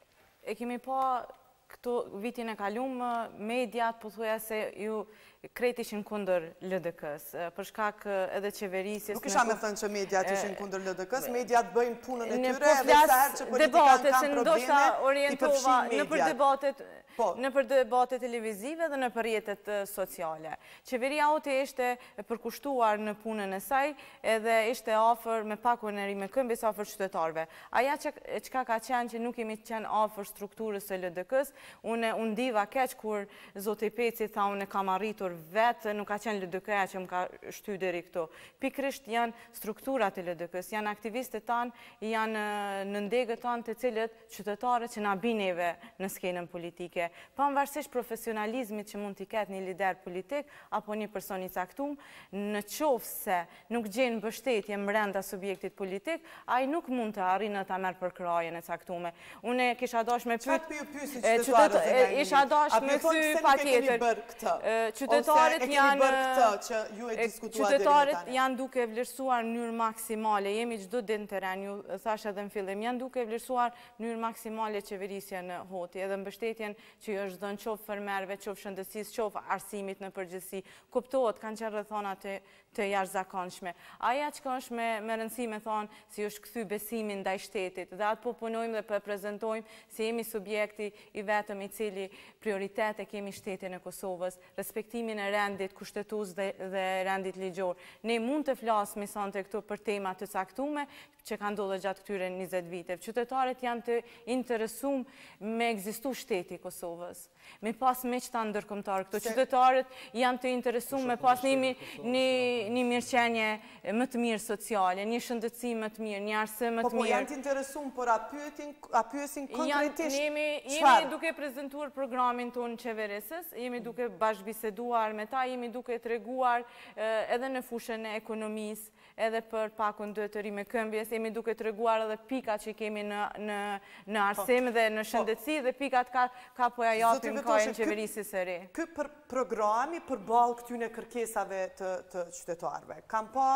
E kemi pa këto vitin e kalum, mediat po thuja se ju krejt ishin kundër L D K-s, për shkak edhe qeverisjes. Nuk isha me thënë që mediat ishin kundër L D K-s, mediat bëjnë punën e Në tyre edhe sa herë që politikanë debatet, kanë se probleme, ndoshta i orientova përfshin në për mediat. debatet, Po. në për debate televizive dhe në për rrjetet eh, sociale. Qeveria ote ishte e përkushtuar në punën e saj edhe ishte afër me pakun e ri me këmbës afër qytetarëve. Aja që çka ka qenë që nuk kemi qenë afër strukturës së L D K-s, unë u ndiva keq kur zoti Peci tha unë kam arritur vetë, nuk ka qenë L D K-ja që më ka shty deri këtu. Pikrisht janë strukturat e L D K-s, janë aktivistët tanë, janë eh, në ndegët tanë të cilët qytetarët që na bineve në skenën politike. Pavarësisht profesionalizmit që mund t'i ketë një lider politik apo një person i caktuar, në qoftë se nuk gjen mbështetje brenda subjektit politik, ai nuk mund të arrijë ta marrë për krajen e caktuar. Unë kisha dashur me Çfarë pyet pyet pyesin e, qytetarët? qytet- e, isha dashur me thy patjetër. E, Qytetarët Ose e janë keni bërë këtë që ju e e, diskutuat deri Qytetarët tani? janë duke vlerësuar në mënyrë maksimale. Jemi çdo ditë në terren, ju thash edhe në fillim, janë duke vlerësuar në mënyrë maksimale qeverisjen në Hoti edhe mbështetjen që i është dhënë qoftë fermerëve, qoftë shëndetësisë, qoftë arsimit në përgjithësi. Kuptohet, kanë qenë rrethona të të jashtëzakonshme. Aja që është me, me rëndësi me thonë si është kthy besimin ndaj shtetit dhe atë po punojmë dhe po prezantojmë se jemi subjekti i vetëm i cili prioritet e kemi shtetin e Kosovës, respektimin e rendit kushtetues dhe, dhe rendit ligjor. Ne mund të flasim sonte këtu për tema të caktuara që kanë ndodhur gjatë këtyre njëzet viteve. Qytetarët janë të interesuar me ekzistu shteti i Kosovës, me pas miqta ndërkombëtar këtu. Qytetarët janë të interesuar me pas një, një, një mirëqenie më të mirë sociale, një shëndetësi më të mirë, një arsim më Po, të po, mirë. janë të interesuar, por a pyetin, a pyesin Janë, konkretisht jemi, jemi çfarë? duke prezentuar programin tonë qeverisës, jemi duke bashkëbiseduar me ta, jemi duke treguar eh, edhe në fushën e ekonomisë, edhe për pakun dhe të ri me këmbjes, jemi duke treguar edhe pikat që kemi në, në, në arsim dhe në shëndetësi dhe pikat ka, ka po ja japim kajën qeverisës së re. Ky për programi përballë këtyre kërkesave të, të qytetarëve. Kam pa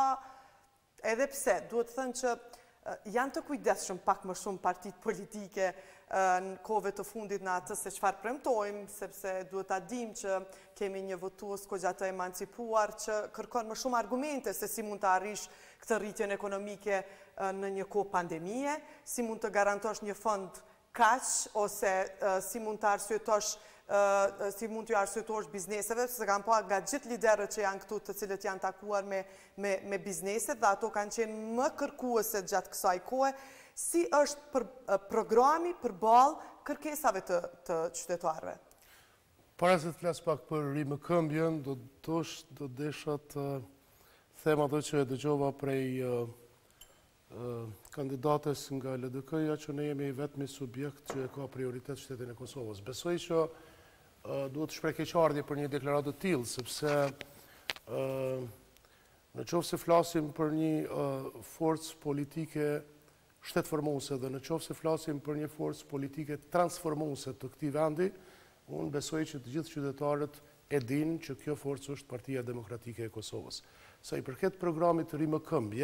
edhe pse, duhet të thënë që eh, janë të kujdesshëm pak më shumë partitë politike eh, në kohëve të fundit në atë se çfarë premtojmë, sepse duhet ta dimë që kemi një votues kogja të emancipuar që kërkon më shumë argumente se si mund të arrish këtë rritjen ekonomike eh, në një kohë pandemie, si mund të garantosh një fond kaq, ose uh, si mund të arsyetosh si mund t'ju arsyetosh bizneseve, se kam pa nga gjithë liderët që janë këtu të cilët janë takuar me bizneset dhe ato kanë qenë më kërkuese gjatë kësaj kohë. Si është programi përballë kërkesave të qytetarëve? Para se të flas pak për rimëkëmbjen, do të do desha të them ato që e dëgjova prej kandidates nga L D K-ja që ne jemi vetëmi subjekt që e ka prioritet shtetin e Kosovës. Besoj që duhet të shpreh keqardhje për një deklaratë të tillë, sepse në qoftë se flasim për një forcë politike shtetformuese dhe në qoftë se flasim për një forcë politike transformuese të këtij vendi, unë besoj që të gjithë qytetarët e dinë që kjo forcë është Partia Demokratike e Kosovës. Sa i përket programit të rimëkëmbje,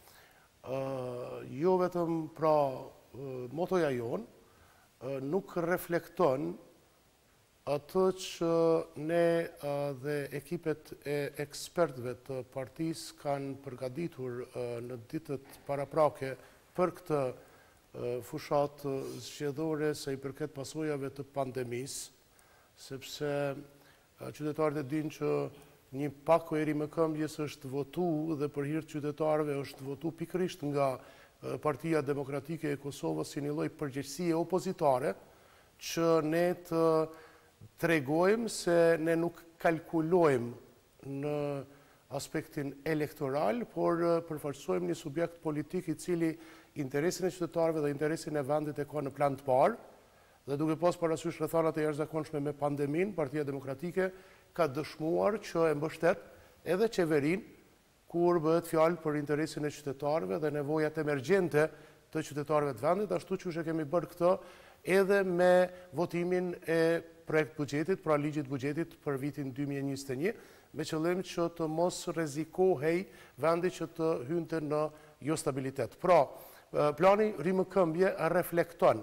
jo vetëm pra motoja jonë nuk reflekton atë që ne dhe ekipet e ekspertëve të partisë kanë përgatitur në ditët paraprake për këtë fushatë zgjedhore sa i përket pasojave të pandemisë, sepse qytetarët e dinë që një pako e rimëkëmbjes është votu dhe për hir të qytetarëve është votu pikërisht nga Partia Demokratike e Kosovës si një lloj përgjegjësie opozitare që ne të tregojmë se ne nuk kalkulojmë në aspektin elektoral, por përfaqësojmë një subjekt politik i cili interesin e qytetarëve dhe interesin e vendit e ka në plan të parë, dhe duke pas parasysh rrethanat e jashtëzakonshme me pandemin, Partia Demokratike ka dëshmuar që e mbështet edhe qeverin kur bëhet fjalë për interesin e qytetarëve dhe nevojat emergjente të qytetarëve të vendit, ashtu që e kemi bërë këtë edhe me votimin e projekt buxhetit, pra ligjit buxhetit për vitin dy mijë e njëzet e një, me qëllim që të mos rrezikohej vendi që të hynte në jo stabilitet. Pra, plani rimëkëmbje reflekton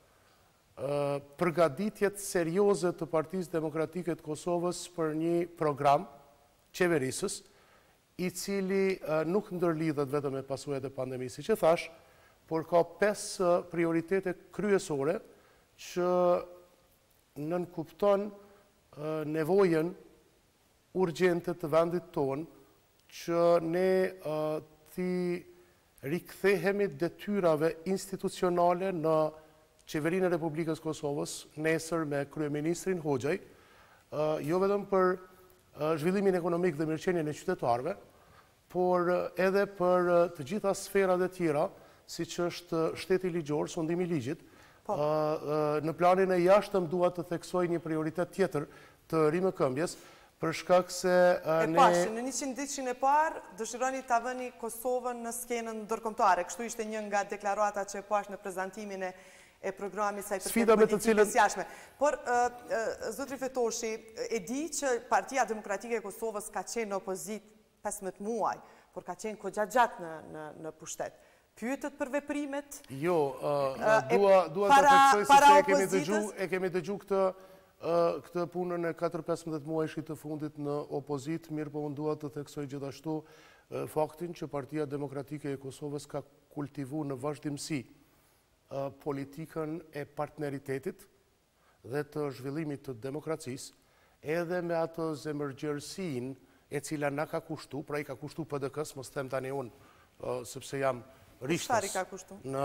përgatitjet serioze të Partisë Demokratike të Kosovës për një program qeverisës, i cili nuk ndërlidhet vetëm me pasojat e pandemisë, siç e thash, por ka pesë prioritete kryesore që nënkupton nevojën urgjente të vendit tonë që ne ti rikthehemi detyrave institucionale në Qeverinë e Republikës Kosovës, nesër me kryeministrin Hoxhaj, jo vetëm për zhvillimin ekonomik dhe mirëqenien e qytetarëve, por edhe për të gjitha sferat e tjera, siç është shteti ligjor, sondimi i ligjit. Në planin e jashtëm dua të theksoj një prioritet tjetër të rimëkëmbjes, për shkak se ne... E pashë, në njëqind ditëshin e parë, dëshironi ta vëni Kosovën në skenën ndërkombëtare. Kështu ishte një nga deklaratat që e pashë në prezantimin e programit sa i përket politikës jashtme. Por, zotri Fetoshi, e di që Partia Demokratike e Kosovës ka qenë në opozit pesëmbëdhjetë muaj, por ka qenë kohë gjatë në pushtet. Pyetet për veprimet? Jo, dua të theksoj se e kemi dëgju këtë këtë punën e katër pesëmbëdhjetë muajshit të fundit në opozit, mirë po unë dua të theksoj gjithashtu faktin që Partia Demokratike e Kosovës ka kultivu në vazhdimsi politikën e partneritetit dhe të zhvillimit të demokracisë, edhe me atë zemërgjërsin e cila na ka kushtu, pra i ka kushtu P D K-s, mos them tani unë, sepse jam rishtës në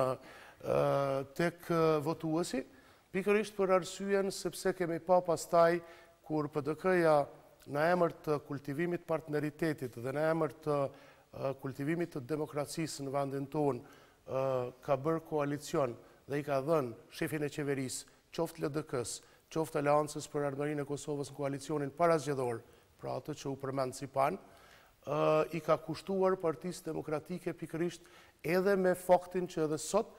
tek votuesi, pikërisht për arsyen sepse kemi pa pastaj kur P D K-ja në emër të kultivimit partneritetit dhe në emër të kultivimit të demokracisë në vendin tonë ka bërë koalicion dhe i ka dhënë shefin e qeverisë, qoftë L D K-s, qoftë Aleancës për Ardhmërinë e Kosovës në koalicionin parazgjedhor, pra atë që u përmend si pan, i ka kushtuar Partisë Demokratike pikërisht edhe me faktin që edhe sot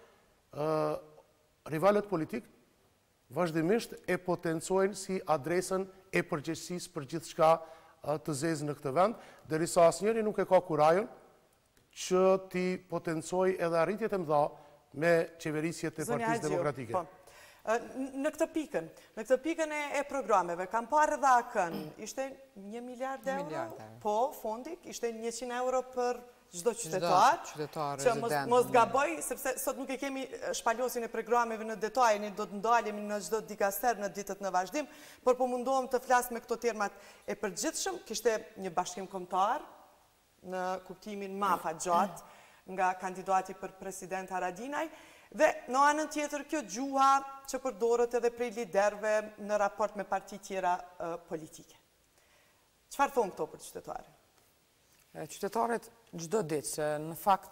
rivalet politik vazhdimisht e potencojnë si adresën e përgjegjësisë për gjithçka të zezë në këtë vend, derisa asnjëri nuk e ka kurajon që ti potencoj edhe arritjet e mëdha me qeverisjet e Partisë Demokratike. Në këtë pikën, në këtë pikën e programeve, kam parë edhe akën, ishte një miliard euro, po, fondik, ishte njëqind euro për çdo qytetar, qytetar, që rezident. mos gaboj, sepse sot nuk e kemi shpalosin e programeve në detaj, ne do të ndalemi në çdo dikaster në ditët në vazhdim, por po mundohem të flas me këto termat e përgjithshëm. Kishte një bashkim kombëtar në kuptimin më afatgjat nga kandidati për president Haradinaj, dhe në anën tjetër kjo gjuha që përdoret edhe prej liderëve në raport me parti tjera politike. Çfarë thonë këto për qytetarët? Qytetarët çdo ditë që në fakt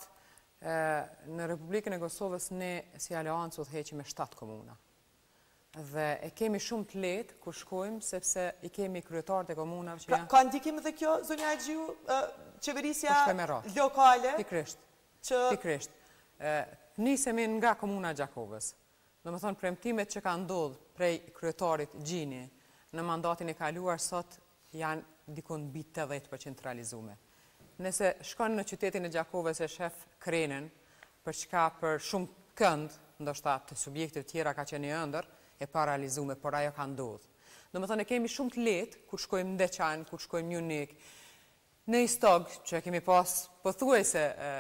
në Republikën e Kosovës ne si aleancë udhëheqim me shtatë komuna. Dhe e kemi shumë të lehtë kur shkojmë sepse i kemi kryetarët e komunave që janë. Ka ndikim edhe kjo zonja Agjiu, qeverisja lokale? Pikrisht. Pikrisht. Nisemi nga komuna e Gjakovës. Domethënë premtimet që kanë ndodhur prej kryetarit Gjini në mandatin e kaluar sot janë dikon mbi tetëdhjetë përqind realizuar. Nëse shkon në qytetin e Gjakovës e shef Krenën, për çka për shumë kënd, ndoshta të subjekte tjera ka qenë ëndër, e pa realizuar, por ajo ka ndodhur. Domethënë kemi shumë të lehtë kur shkojmë në Deçan, kur shkojmë në Junik, në Istog, që kemi pas pothuajse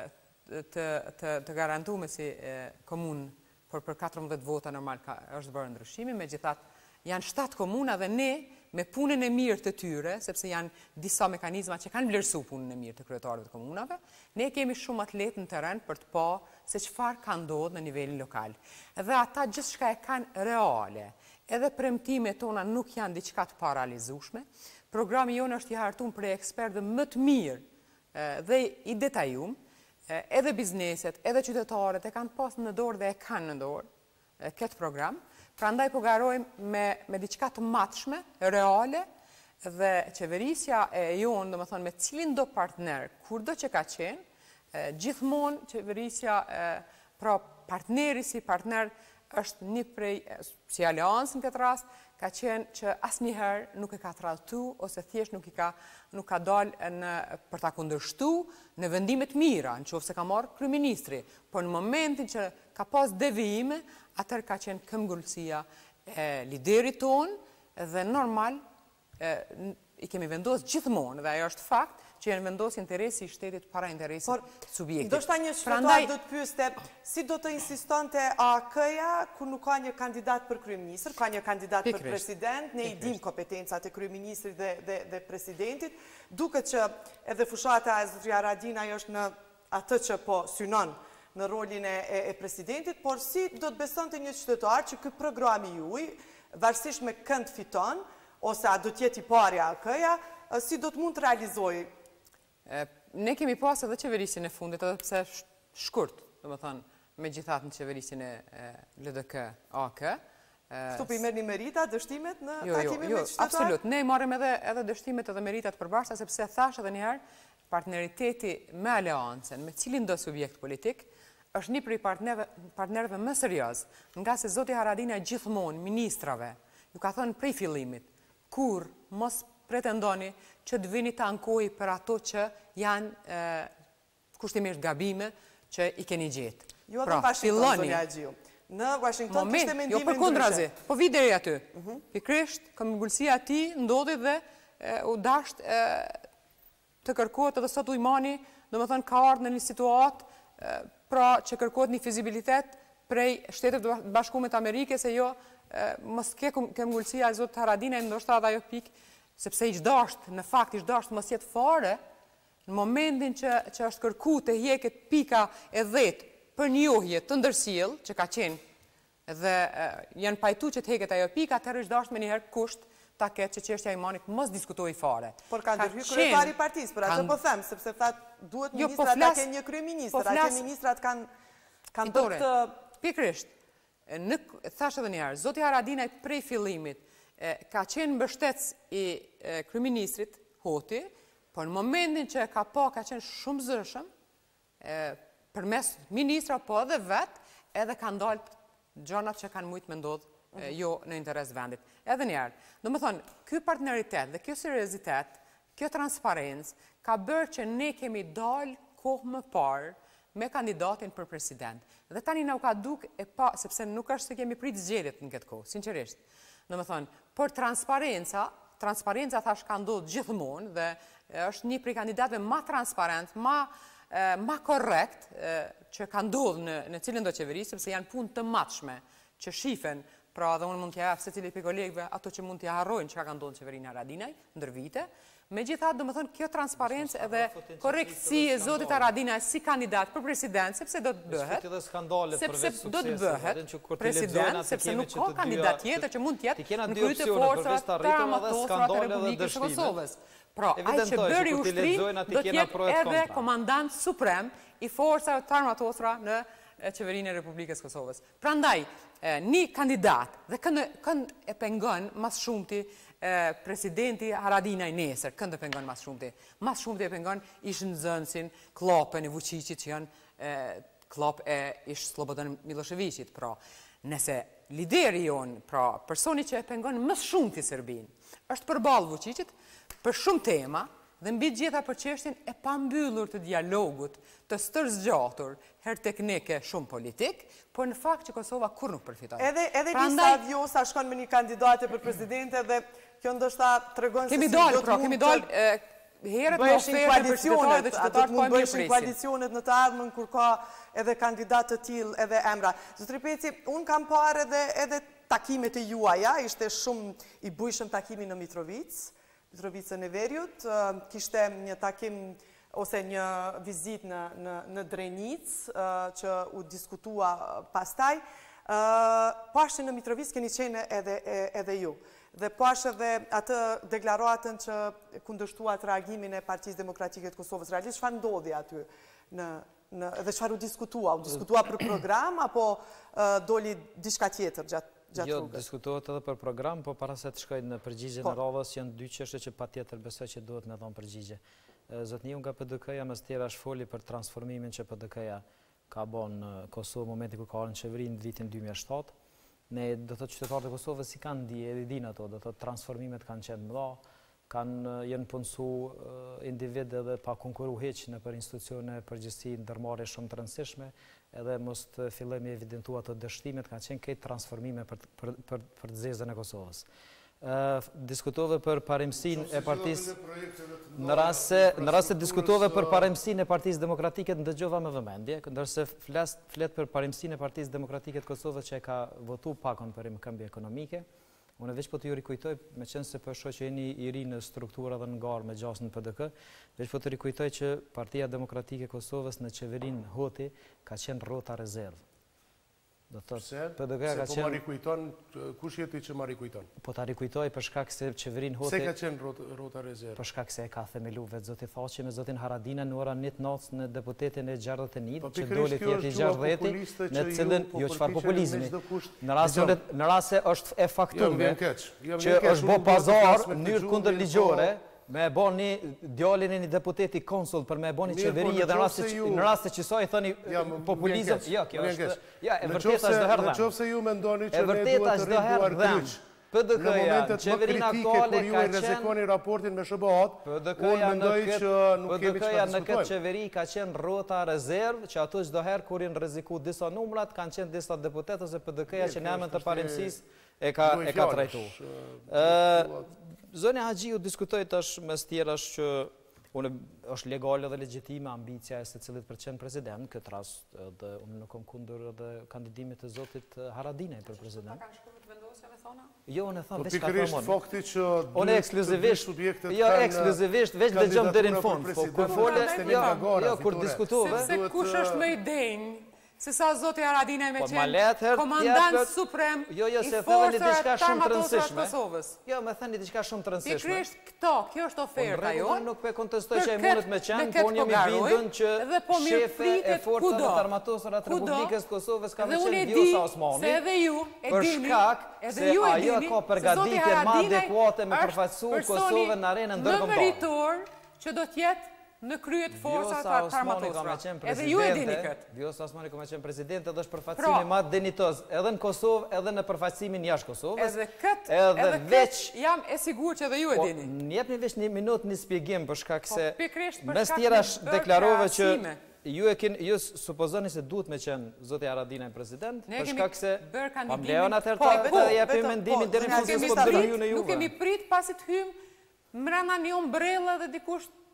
të të të garantuar si komunë, por për katërmbëdhjetë vota normal ka është bërë ndryshimi, megjithatë janë shtatë komuna dhe ne me punën e mirë të tyre, sepse janë disa mekanizma që kanë vlerësu punën e mirë të kryetarëve të komunave, ne kemi shumë më të lehtë në terren për të pa se çfarë ka ndodhur në nivelin lokal. Dhe ata gjithçka e kanë reale. Edhe premtimet tona nuk janë diçka të parealizueshme. Programi jonë është i hartuar prej ekspertëve më të mirë dhe i detajuar, edhe bizneset, edhe qytetarët e kanë pas në dorë dhe e kanë në dorë këtë program. Prandaj po garojmë me, me diçka të matshme, reale, dhe qeverisja e jonë, do më thonë, me cilin do partner, kur do që ka qenë, gjithmonë qeverisja, pra partneri si partner, është një prej, si aleancë në këtë rast, ka qenë që asnjëherë nuk e ka tradhtu, ose thjesht nuk i ka, nuk ka dalë në, për ta kundërshtu në vendimet mira, në qoftë se ka marrë kryeministri, por në momentin që ka pas devijime, atër ka qenë këmbgulësia e liderit tonë dhe normal e, i kemi vendosur gjithmonë dhe ajo është fakt që janë vendosur interesi i shtetit para interesit të subjektit. Ndoshta një qytetar do të pyeste si do të insistonte A K-ja kur nuk ka një kandidat për kryeministër, ka një kandidat për president, ne i dim kompetencat e kryeministrit dhe, dhe, dhe presidentit, duket që edhe fushata e zotria Haradinaj është në atë që po synon në rolin e, e, e presidentit, por si do të besonte një qytetar që ky programi juaj, varësisht me kënd fiton, ose a do të jetë i parja A K-ja, si do të mund të realizojë? Ne kemi pas edhe qeverisin e fundit, edhe pse shkurt, do më thonë, me gjithat në qeverisin e L D K A K. Këtu për i merë një merita, dështimet në jo, takimin jo, me qytetar? Absolut, ne marrim edhe, edhe dështimet edhe meritat përbashkëta, sepse thash edhe njëherë, partneriteti me aleancën, me cilin do subjekt politik, është një prej partnerëve më serioz, nga se zoti Haradinaj gjithmonë ministrave, ju ka thënë prej fillimit, kur mos pretendoni që të vini të ankoj për ato që janë kushtimisht gabime që i keni gjetë. Jo edhe në Washington, zonja Agjiu. Në Washington kishte mendimin ndryshe. Jo për kundrazi, po vi deri aty. Pikrisht, këmbgulësia e tij ndodhi dhe u dasht të kërkohet edhe sot ujmani, domethënë ka ardhur në një situatë pra që kërkohet një fizibilitet prej Shtetet e Bashkuara të Amerikës, se jo mos ke këmbgulësia e zotit Haradinaj, ndoshta edhe ajo pikë, sepse i çdasht, në fakt i çdasht mos jetë fare, në momentin që, që është kërku të hjeket pika e dhjetë për njohje të ndërsjell, që ka qenë dhe e, janë pajtu që të heket ajo pika, atëherë i çdasht me njëherë kusht ta ketë që çështja e imanit mos diskutoj fare. Por ka ndërhyr kryetari i partisë, për atë po them, sepse thatë duhet ministrat ta kenë një kryeministër, atë ministrat kanë kanë bërë këtë pikërisht. Në thash edhe një herë, zoti Haradinaj prej fillimit ka qenë mbështetës i kryeministrit Hoti, por në momentin që ka pa ka qenë shumë zëshëm, përmes ministra po edhe vetë, edhe ka ndalë gjonat që kanë mujtë me ndodhë jo në interes vendit. Edhe njerë, do më thonë, kjo partneritet dhe kjo seriozitet, kjo transparencë, ka bërë që ne kemi dalë kohë më parë me kandidatin për president. Dhe tani na u ka duk e pa, sepse nuk është se kemi pritë zgjedhjet në këtë kohë, sinqerisht. Do më thonë, por transparenca, transparenca thash ka ndodhë gjithmonë dhe është një prej kandidatëve ma transparent, ma ma korrekt që ka ndodhë në cilën do qeveri, sepse janë punë të matshme që shifen, pra dhe unë mund t'ja jafë se cili për kolegëve ato që mund t'ja harrojnë që ka ndodhë qeverinë Haradinaj, ndër vite. Me gjithat, do më thënë, kjo transparencë edhe korektësi e Zotit Haradinaj si kandidat për president, sepse do të bëhet, sepse do të bëhet president, sepse nuk ka kandidat tjetër që mund tjetë në kryet e forcave të armatosura të Republikës së Kosovës. Pra, ai që bëri ushtrim do tjetë edhe komandant suprem i forcave të armatosura në qeverinë e Republikës së Kosovës. Prandaj, një kandidat dhe kënd e pengon mas shumëti presidenti Haradinaj nesër, kënd e pengon mas shumëti. Mas shumëti e pengon ishë në zënësin, klopën e Vučićit që janë klopë e ishë Slobodan Miloševićit. Pra, nëse lideri jonë, pra, personi që e pengon mas shumëti Serbinë, është përbalë Vučićit për shumë tema, dhe mbi gjitha për çështjen e pambyllur të dialogut, të stërzgjatur, her teknike, shumë politik, por në fakt që Kosova kur nuk përfitoj. Edhe lista Vjosa shkon me një kandidate për presidente dhe kjo ndoshta tregon se kemi dalë, pra, kemi dalë herët me oferte për qytetarët dhe qytetarët po e mirë presin. Koalicionet në të ardhmen kur ka edhe kandidat të tillë edhe emra. Zotri Peci, unë kam parë edhe takimet e juaja, ishte shumë i bujshëm takimi në Mitrovic, Mitrovicën e Veriut, kishte një takim ose një vizit në Drenic që u diskutua pastaj. Pashtë në Mitrovic keni qenë edhe ju. Dhe pashtë edhe atë deklaratën që kundërshtuat reagimin e Partisë Demokratike të Kosovës. Realisht, çfarë ndodhi aty dhe çfarë u diskutua? U diskutua për program apo doli diçka tjetër gjatë? Jo, diskutohet edhe për program, po para se të shkoj në përgjigje në radhës, janë dy çështje që patjetër besoj që duhet me dhënë përgjigje. Zotëniu nga P D K-ja mes tjera është foli për transformimin që P D K-ja ka bën në Kosovë në momentin kur ka ardhur në qeveri në vitin dy mijë e shtatë. Ne do të thotë qytetarët e Kosovës si kanë ndije, edhe dinë ato, do të thotë transformimet kanë qenë mëdha, kanë jenë punësu individ edhe pa konkuru heq në për institucione përgjithësi ndërmarrje shumë të rëndësishme, edhe mos të fillojmë evidentua të dështimet, kanë qenë këtë transformime për të zezën e Kosovës. Diskutove për paremësin e partisë, në rast se diskutove për paremësin e Partisë Demokratike të ndëgjova me vëmendje, ndërse flet për paremësin e Partisë Demokratike të Kosovës që e ka votu pakon për këmbje ekonomike. Unë veç po të ju rikujtoj, me qenë se për shoqë jeni i ri në struktura dhe në garë me gjasë në P D K, veç po të rikujtoj që Partia Demokratike Kosovës në qeverin Hoti ka qenë rrota rezervë. Se po ma rikujton, kush jeti që ma rikujton? Po ta rikujtoj për shkak se qeverin Hoti... Se ka qenë rrota rezervë? Për shkak se e ka themelu vetë zoti Thaçi me zotin Haradina në ora njëtë natës në deputetin e gjardhët e njët, që doli tjeti gjardhëti, në cilën, jo qëfar populizmi, në rase është e faktume, që është bo pazar në njërë kundër ligjore, me e bo një djallin e një deputeti konsul për me e bo një qeveri edhe në rast se qësoj i thëni populizm, ja, kjo është, ja, e vërtet është dëherë dhemë. Në qofë se ju me ndoni që ne duhet të rinduar kryq, në momentet më kritike kur ju i rezekoni raportin me shëbohat, unë mendoj që nuk kemi që të në këtë qeveri ka qenë rrota rezervë, që ato çdo herë kur i në reziku disa numrat, kanë qenë disa deputet ose P D K-ja që në emën të paremësis e ka trajtu. Zoni Haxhiu diskutoj tash mes tjerash që është legale dhe legjitime ambicia e se cilit përqen president, këtë rast dhe unë nuk kom kundur dhe kandidimit të zotit Haradinaj për president. Ta kanë shkruar të vendosja me thona? Jo, unë e thonë, veç ka përmonë. Fakti që unë ekskluzivisht, jo ekskluzivisht, veç dhe gjëmë dërin fund. Po fole, jo, kur diskutove. Sepse kush është me i denjë, se sa zoti Haradinaj me qenë komandant suprem i forcave të armatosura të Kosovës. Jo, me thënë diçka shumë të rëndësishme. Pikërisht këto, kjo është oferta jo. Unë nuk pe kontestoj që e mundet me qenë, po një mi bindën që shefe e forcave të armatosura të Republikës Kosovës ka me qenë Vjosa Osmani, për shkak se ajo ka përgatitje ma adekuate me përfaqësu Kosovën në arenën ndërkombëtare. Në meritor që do t'jetë në kryet forca të armatosura. Edhe ju e dini këtë. Vjosa Osmani ka me qenë president edhe është përfaqësimi ma denitoz edhe në Kosovë edhe në përfaqësimin jashtë Kosovës. Edhe këtë, edhe këtë jam e sigur që edhe ju e dini. Njep një veç një minut një spjegim për shkak se mes tjera deklarove që ju e keni, ju supozoni se duhet me qenë zoti Haradinaj president, për shkak se pam leon atër të jepim mendimin dhe në fund se s'po të dërhyu në juve. Nuk kemi prit pasit hym mrena një ombrella dhe dikush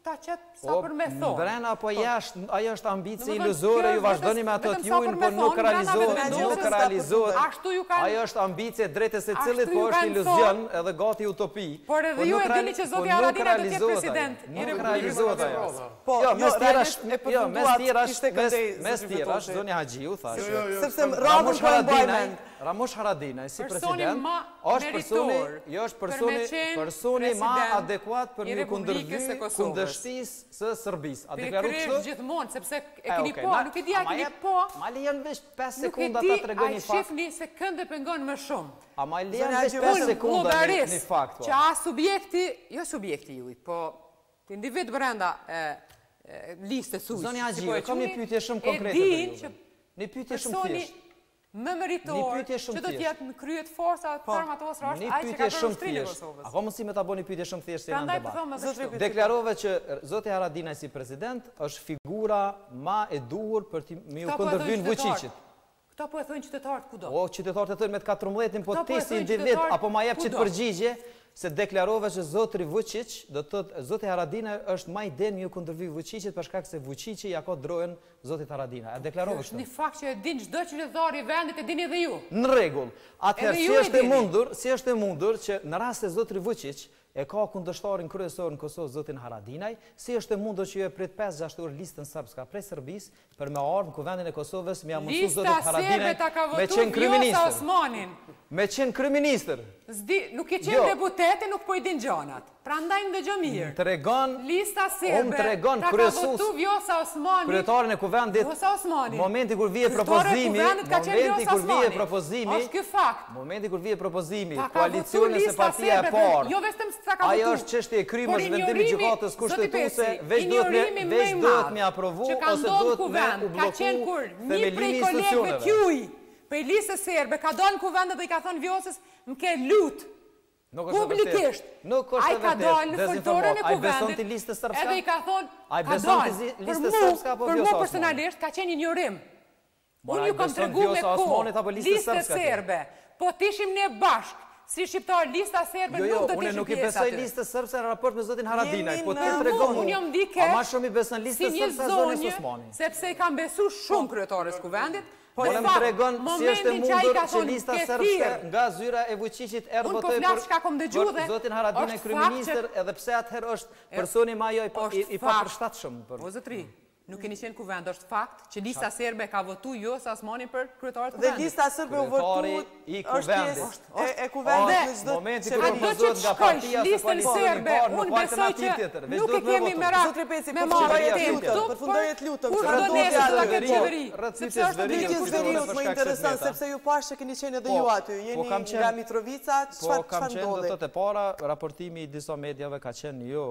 ta qetë sa për me thonë. Brena apo jashtë, ajo është ambicie iluzore, ju vazhdoni me ato t'juin, por nuk realizohet, nuk realizohet. Ajo është ambicie drejtës e cilit, po është iluzion edhe gati utopi. Por edhe ju e dini që Zoti Haradina do t'jetë president i Nuk realizohet ajo. Po, Jo, mes tjerash, e jo, mes tjerash, ishte këndej, mes tjerash, Zoni Haxhiu thashë. Sepse radhën po e mbajmen. Ramush Haradinaj, si Personi president, ma është personi, meritor jo është për me personi, qenë personi ma president adekuat për i një Republikës kundërvy së Kosovës. kundërshtisë së Sërbisë. A deklaru Pikërisht kështu? gjithmonë, sepse e E, keni okej, po, na- nuk e di a ama keni jep- po, Ma lijen veç pesë nuk e sekunda di ta a tregoni i fakt. shifni se kënd e pengon më shumë. A ma lijen Zona veç Haxhiu, pesë unë sekunda një- Llogaris, një fakt. po. që a subjekti, jo subjekti juj, po individ brenda e, e listës suj. Zoni si Haxhiu, po e kam një quani, pyetje shumë e konkrete din për që juve. Një pyetje shumë personi thjeshtë. më Një meritor pyetje shumë që do thjeshtë. t'jetë në kryet forca të armatosur është Një ai që pyetje ka bërë shumë ushtrinë e thjeshtë. Kosovës. A ka mundësi me ta bëni pyetje shumë thjeshtë në Prandaj po debat? them edhe kështu. Deklarove që Zoti Haradinaj si president është figura ma e duhur për të më ju Këta po e kundërvyn thonë Vučićit. Këta po e thonë qytetarët kudo. O, qytetarët e thënë me të katërmbëdhjetin, po Këta po ti e si thonë individ, qytetarët apo ma jep që të kudo. përgjigje, se deklarove që Zotri Vučić, do të thotë Zoti Haradinaj është ma i den ju kundërvy Vučićit për shkak se Vučići ja ka drojën Zotit Haradinaj. A deklarove Është kështu? një fakt që e din çdo qytetar i vendit, e dini edhe ju. Në rregull. Atëherë Edhe si ju e është e dini. mundur, si është e mundur që në rast se Zotri Vučić e ka kundërshtarin kryesor në Kosovë Zotin Haradinaj, si është e mundur që ju e prit pesë gjashtë orë listën srpska prej Serbisë për me ardhur në kuvendin e Kosovës me ia mundsu Lista Zotit serbe Haradinaj ta ka me votu qenë Vjosa kryeministër. Osmanin. Me qenë kryeministër. Zdi, nuk e qenë Jo. deputete, nuk po i din gjanat. Prandaj ndëgjë mirë. Tregon Lista serbe Unë tregon ta ka kryesus- votu Vjosa Osmanin. kryetarin e kuvendit. Vjosa Osmanin. Momenti kur vije Kryetare e propozimi, kuvendit ka qenë momenti Vjosa kur vije Osmani. propozimi, Është ky fakt. momenti kur vije propozimi, Ta ka votu koalicioni se lista partia e serbe, parë. jo vetëm se ta ka Ajo votu. është çështje e krymës Por vendimi ignorimi, gjykatës zoti kushtetuese, Pesi, veç duhet me ignorimi më veç i duhet madh me aprovu që ka ose ndodhur duhet me kuvend, u ka qenë blloku kur një themelimi prej i kolegëve institucioneve. t'juj prej listës serbe ka dalë në kuvend dhe i ka thënë Vjosës, më ke lut. Nuk është e Publikisht. vërtetë. Nuk është Ai e ka vërtetë. dalë në Dezinformat. foltorën e Ai beson kuvendit. ti listës srpska? Edhe i ka thonë, Ai ka beson dalë. ti zi- Për listës mu- srpska apo Për Vjosa mu Osmani? personalisht ka qenë ignorim. Mora, Unë ai ju kam beson tregu me Vjosa Osmanit apo kohë, listës listës srpska ti? serbe, po t'ishim ne bashk, si shqiptar lista serbe Jo, jo, nuk do unë t'ishim nuk i pjesë besoj aty. listës srpse në raport me zotin Haradinaj, Jemi po ti në- tregon Unë mua. jam dike A ma shumë i beson si listës një srpse zonis zonjë, Osmani. sepse i kam besu shumë kryetares kuvendit. Po në më fakt, tregon si është e momentin që ai mundur ka që thonë, lista "Ke srpske thirr", nga zyra e Vučićit erdhë Unë po votoi flas çka kom dëgju për dhe zotin Haradinaj është kryeministër, fakt që- edhe pse atëherë është personi më ajo i pa- i i Është fakt. papërshtatshëm për. O zotri, nuk keni qenë kuvend, është fakt që lista serbe ka votu Vjosa Osmani për kryetarët Dhe kuvendit. lista serbe u Kryetari votu i është kuvendit. pjesë e- e kuvendit në çdo Momenti kur qeveri. Ato që propozohet nga të shkojsh partia se listën koalicioni serbe, i parë, nuk unë ka besoj alternativë që tjetër, veç nuk e duhet me kemi votu. me rak Zotri Peci, me përfundoj marrë e temp lutëm, këtu, përfundoj e lutëm, kur që do do nesër t'ja ta të ketë po, qeveri, rreth sepse pyetjes është veriut, Pyetjes obligim Zotri veriut për më shkak se interesant, veta. sepse ju pashë keni qenë edhe Po, ju aty, po jeni kam qenë- nga Mitrovica, Po çfarë kam çfarë qenë do ndodhi? të të para, raportimi i disa medjave ka qenë jo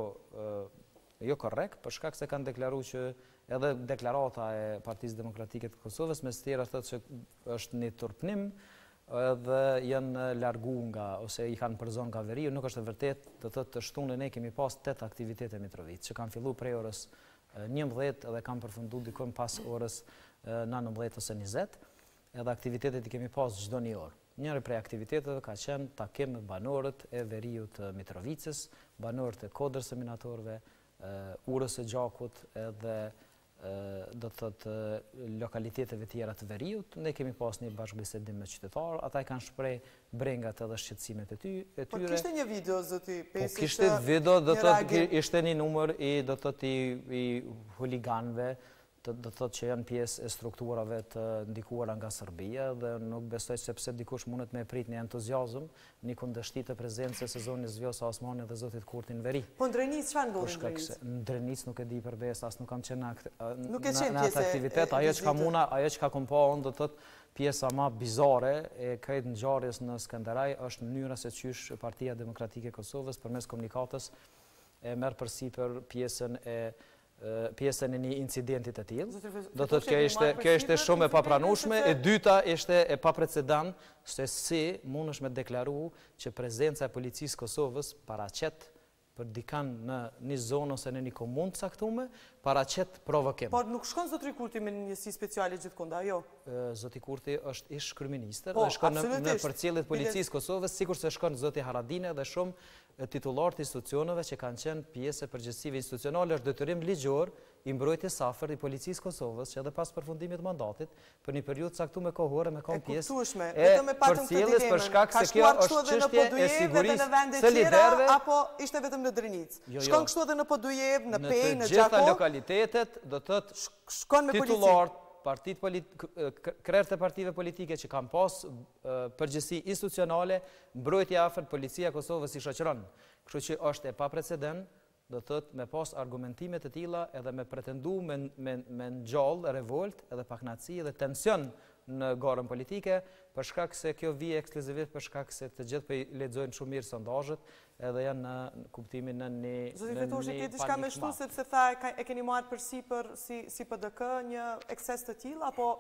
ë, jo korrekt, për shkak se kanë deklaruar që edhe deklarata e Partisë Demokratike të Kosovës mes tjera thotë që është një turpnim edhe janë largu nga ose i kanë përzon nga veriu, nuk është e vërtetë, do të thotë të shtunën ne kemi pas tetë aktivitete në Mitrovic, që kanë filluar prej orës njëmbëdhjetë edhe kanë përfunduar diku pas orës nëntëmbëdhjetë ose njëzet, edhe aktivitetet i kemi pas çdo një orë. Njëri prej aktiviteteve ka qenë takim me banorët e veriut të Mitrovicës, banorët e kodrës së minatorëve, urës së Gjakut edhe do të thotë lokaliteteve tjera të veriut. Ne kemi pas një bashkëbisedim me qytetarë, ata i kanë shpreh brengat edhe shqetësimet e tyre. Po kishte një video zoti Po Pesi. kishte video, do të thotë ishte një numër i do të thotë i huliganëve, do të thotë që janë pjesë e strukturave të ndikuara nga Serbia dhe nuk besoj sepse dikush mundet me prit një entuziazëm, një kundërshti të prezencës së zonës Vjosa Osmani dhe zotit Kurti në veri. Po në Drenic çfarë ndodhi në Drenic? Në Drenic nuk e di përbes, as nuk kam qenë Nuk e qenë në atë pjesë e aktivitet, ajo që ka vizitit. muna, ajo që ka kom pa unë do të thotë pjesa ma bizare e krejt ngjarjes në Skënderaj është mënyra se qysh Partia Demokratike e Kosovës përmes komunikatës e merr përsipër pjesën e pjesën e një incidentit të tillë. Do të thotë kjo ishte kjo ishte shumë e papranueshme, e dyta ishte e paprecedent se si mundesh me deklaru që prezenca e policisë Kosovës paraqet për dikan në një zonë ose në një komunë të caktuar, paraqet provokim. Por nuk shkon zotri Kurti me një njësi speciale gjithkunda, jo. Zoti Kurti është ish kryeministër Po, dhe shkon në, në absolutisht. përcjelljet policisë Kosovës, sikur se shkon zoti Haradinaj dhe shumë titullarët e institucioneve që kanë qenë pjesë e përgjegjësive institucionale është detyrim ligjor i mbrojtjes së afërt i policisë Kosovës, që edhe pas përfundimit të mandatit, për një periudhë caktuar kohore me kanë pjesë e përcjelljes për shkak se kjo është çështje e sigurisë së liderëve apo ishte vetëm në Drinic. Shkon kështu edhe në Podujev, në Pej, në Gjakov. Në të gjitha lokalitetet do të thotë titullarët partit krerët e partive politike që kanë pas përgjegjësi institucionale, mbrojtja afërt policia e Kosovës i shoqëron. Kështu që është e paprecedent, do të thotë me pas argumentime të tilla edhe me pretendu me me me ngjall revolt edhe pakënaqësi edhe tension në garën politike, për shkak se kjo vije ekskluzivisht për shkak se të gjithë po i lexojnë shumë mirë sondazhet edhe janë në kuptimin në një Zoti Fetoshi, ke diçka më shtu sepse tha e keni marrë përsipër si si P D K një ekses të tillë apo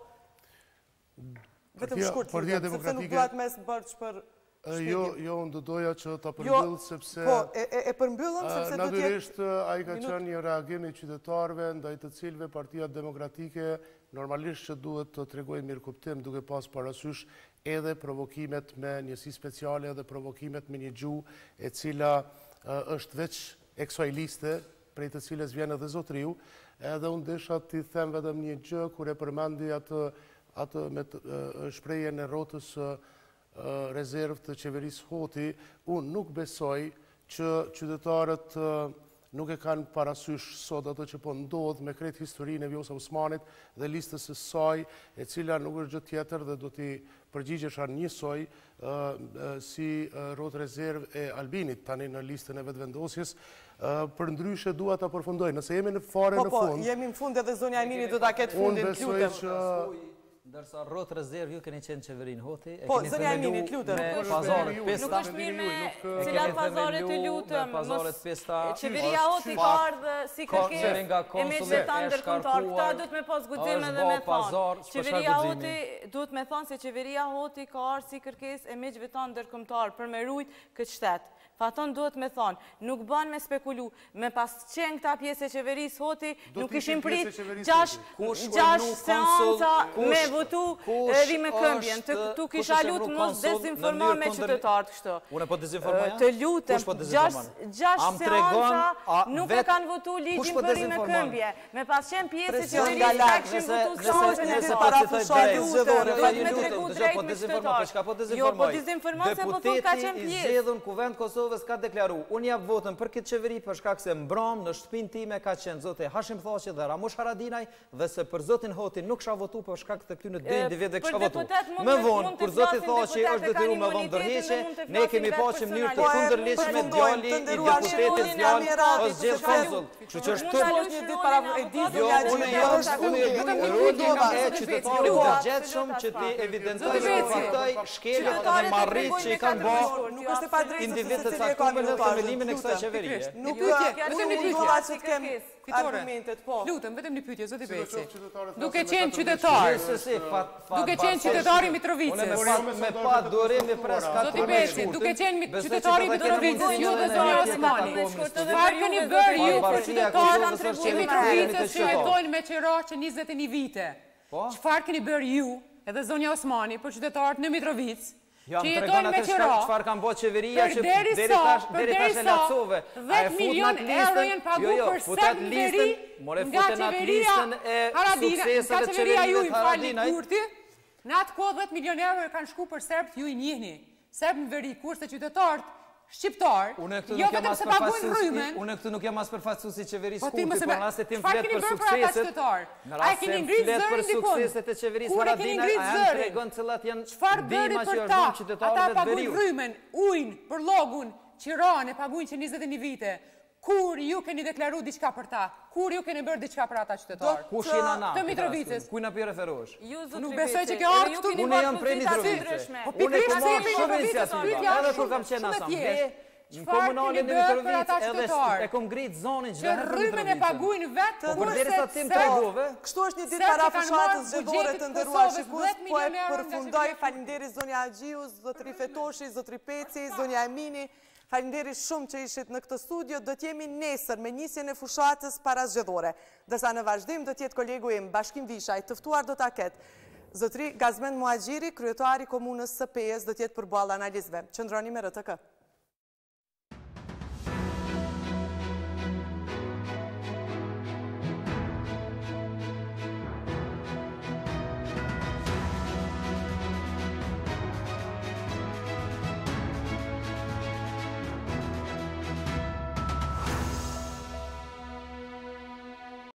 vetëm shkurt, sepse nuk duhet mes bërç për Jo, jo, unë do doja që ta përmbyll sepse... Po, e përmbyllëm sepse do tjetë... Natyrisht, a i ka qenë një reagim i qytetarëve, ndaj të cilëve partia demokratike, normalisht që duhet të tregoj mirë kuptim, duke pas parasysh edhe provokimet me njësi speciale, edhe provokimet me një gjuhë e cila është veç eksualiste, prej të cilës vjen edhe zotriu, edhe unë desha t'i them vetëm një gjë, kur e përmendi atë me shprehjen e rrotës rezervë të qeverisë Hoti, unë nuk besoj që qytetarët nuk e kanë parasysh sot ato që po ndodh me kretë historinë e Vjosa Osmanit dhe listës së saj, e cila nuk është gjë tjetër dhe do t'i përgjigjesh njësoj si rotë rezervë e Albinit tani në listën e vetëvendosjes. Për ndryshe dua ta përfundoj. Nëse jemi në fare në fund. Po, po, jemi në fund edhe zonja Albini do ta ketë fundin, lutem. Unë besoj që ndërsa rotë rezervë ju keni qenë qeverinë Hoti, e po, keni themelu me pazaret pesta. Nuk është mirë me cilat pazaret të lutëm, pazaret pesta. Qeveria Hoti ka ardhë si kërkesë e me që ta ndërkombëtar. Këta duhet me pas guxim edhe me thonë. Qeveria Hoti duhet me thonë se qeveria Hoti ka ardhë si kërkesë e me që ta ndërkombëtar për me rujt këtë shtetë. Faton duhet me thonë, nuk ban me spekulu, me pas qenë këta pjesë e qeverisë Hoti, nuk ishim prit gjash seanca me votu rime këmbjen. Tu kisha lutë mos dezinforma me qytetarët kështu. Une po dezinformaja? Të lutëm, gjash seanca nuk e kanë votu ligjin për rime këmbje. Me pas qenë pjesë e qeverisë, ka këshim votu seancën e para Fushatës Zgjedhore. Duhet me tregu drejt me qytetarët. Jo, po dezinforma se po thonë ka qenë pjesë. Ka deklaru, unë jap votën për këtë qeveri për shkak se mbram në shtëpinë time ka qenë zote Hashim Thaqi dhe Ramush Haradinaj dhe se për zotin Hoti nuk kisha votu për shkak të këtyre dy individëve kisha votu. Më vonë kur zoti Thaqi është detyruar me vënë ndërheqje, ne kemi pasur në mënyrë të kundërligjshme djali i deputetit djalë Ozgjer Fazul. Kështu që është një ditë para e di zonja Gjio, unë rolin e qytetarit të gjatshëm që ti evidentoj faktoj shkeljet dhe marrrit që i kanë bërë nuk është e padrejtë individët caktuar në themelimin e kësaj qeverie. Nuk duhet të kem argumentet, po. Lutem, vetëm një pyetje, zoti Beci. Duke qenë qytetar, duke qenë qytetari i Mitrovicës. Me pa durim me pres katër. Zoti Beci, duke qenë qytetari i Mitrovicës, ju dhe zonja Osmani. Çfarë keni bërë ju për qytetarët e Mitrovicës që jetojnë me qira që njëzet e një vite? Çfarë keni bërë ju edhe zonja Osmani për qytetarët në Mitrovicë? Jam të regon atë qëfar kam bo qeveria që deri tash e latësove. dhjetë milion euro jenë pagu për sep në veri nga qeveria Haradina, nga qeveria ju i fali kurti, në atë kohë dhjetë milion euro kanë shku për serbt ju i njihni. Serb në veri, kurse qytetarët shqiptar, jo vetëm se pagujnë rrymen. Unë këtu nuk jam as përfaqësues i qeverisë Po ti Kurti, më por nëse ti më çfarë flet keni për bërë për ata sukseset. qytetar? Në A rast e se keni më ngritë flet për zërin dikun? sukseset e qeverisë Kur e keni Haradinaj, ngritë a zërin? tregon cilat janë Çfarë bëri dima që për është ta? bën Ata qytetarëve të pagujnë veriut. rrymen, ujin, për llogun, qiran e pagujnë që njëzet e një vite. Kur ju keni deklaru diçka për ta? Kur ju keni bërë diçka për ata qytetarë? Kush jena na? Të Mitrovicës. Kuj na pi referohesh? Nuk besoj që kjo ardhë këtu. Unë jam prej Mitrovicës. Po Unë pikërisht kam se marrë jemi shumë Mitrovicës, iniciativa. pyetja Edhe është kur kam shumë qenë e asamble, thjeshtë. në Çfarë komunalin keni e bërë për ata Mitrovicës, edhe qytetarë? e kom ngritë zonën Që çdo herë për rrymen e Mitrovicën. pagujnë vetë, Po përderisa ti më tregove, Kështu është një ditë para Fushatës Zgjedhore të nderuar shikues, po e përfundoj. Faleminderit zonja Gjiu, zotri Fetoshi, zotri Peci, zonja Emini. Faleminderit shumë që ishit në këtë studio. Do t'jemi nesër me nisjen e fushatës para zgjedhore. Dërsa në vazhdim do t'jetë kolegu im Bashkim Vishaj, të ftuar do ta ketë zotri Gazmend Muaxhiri, kryetari komunës së Pejës, do t'jetë përballë analizëve. Qëndroni me R T K.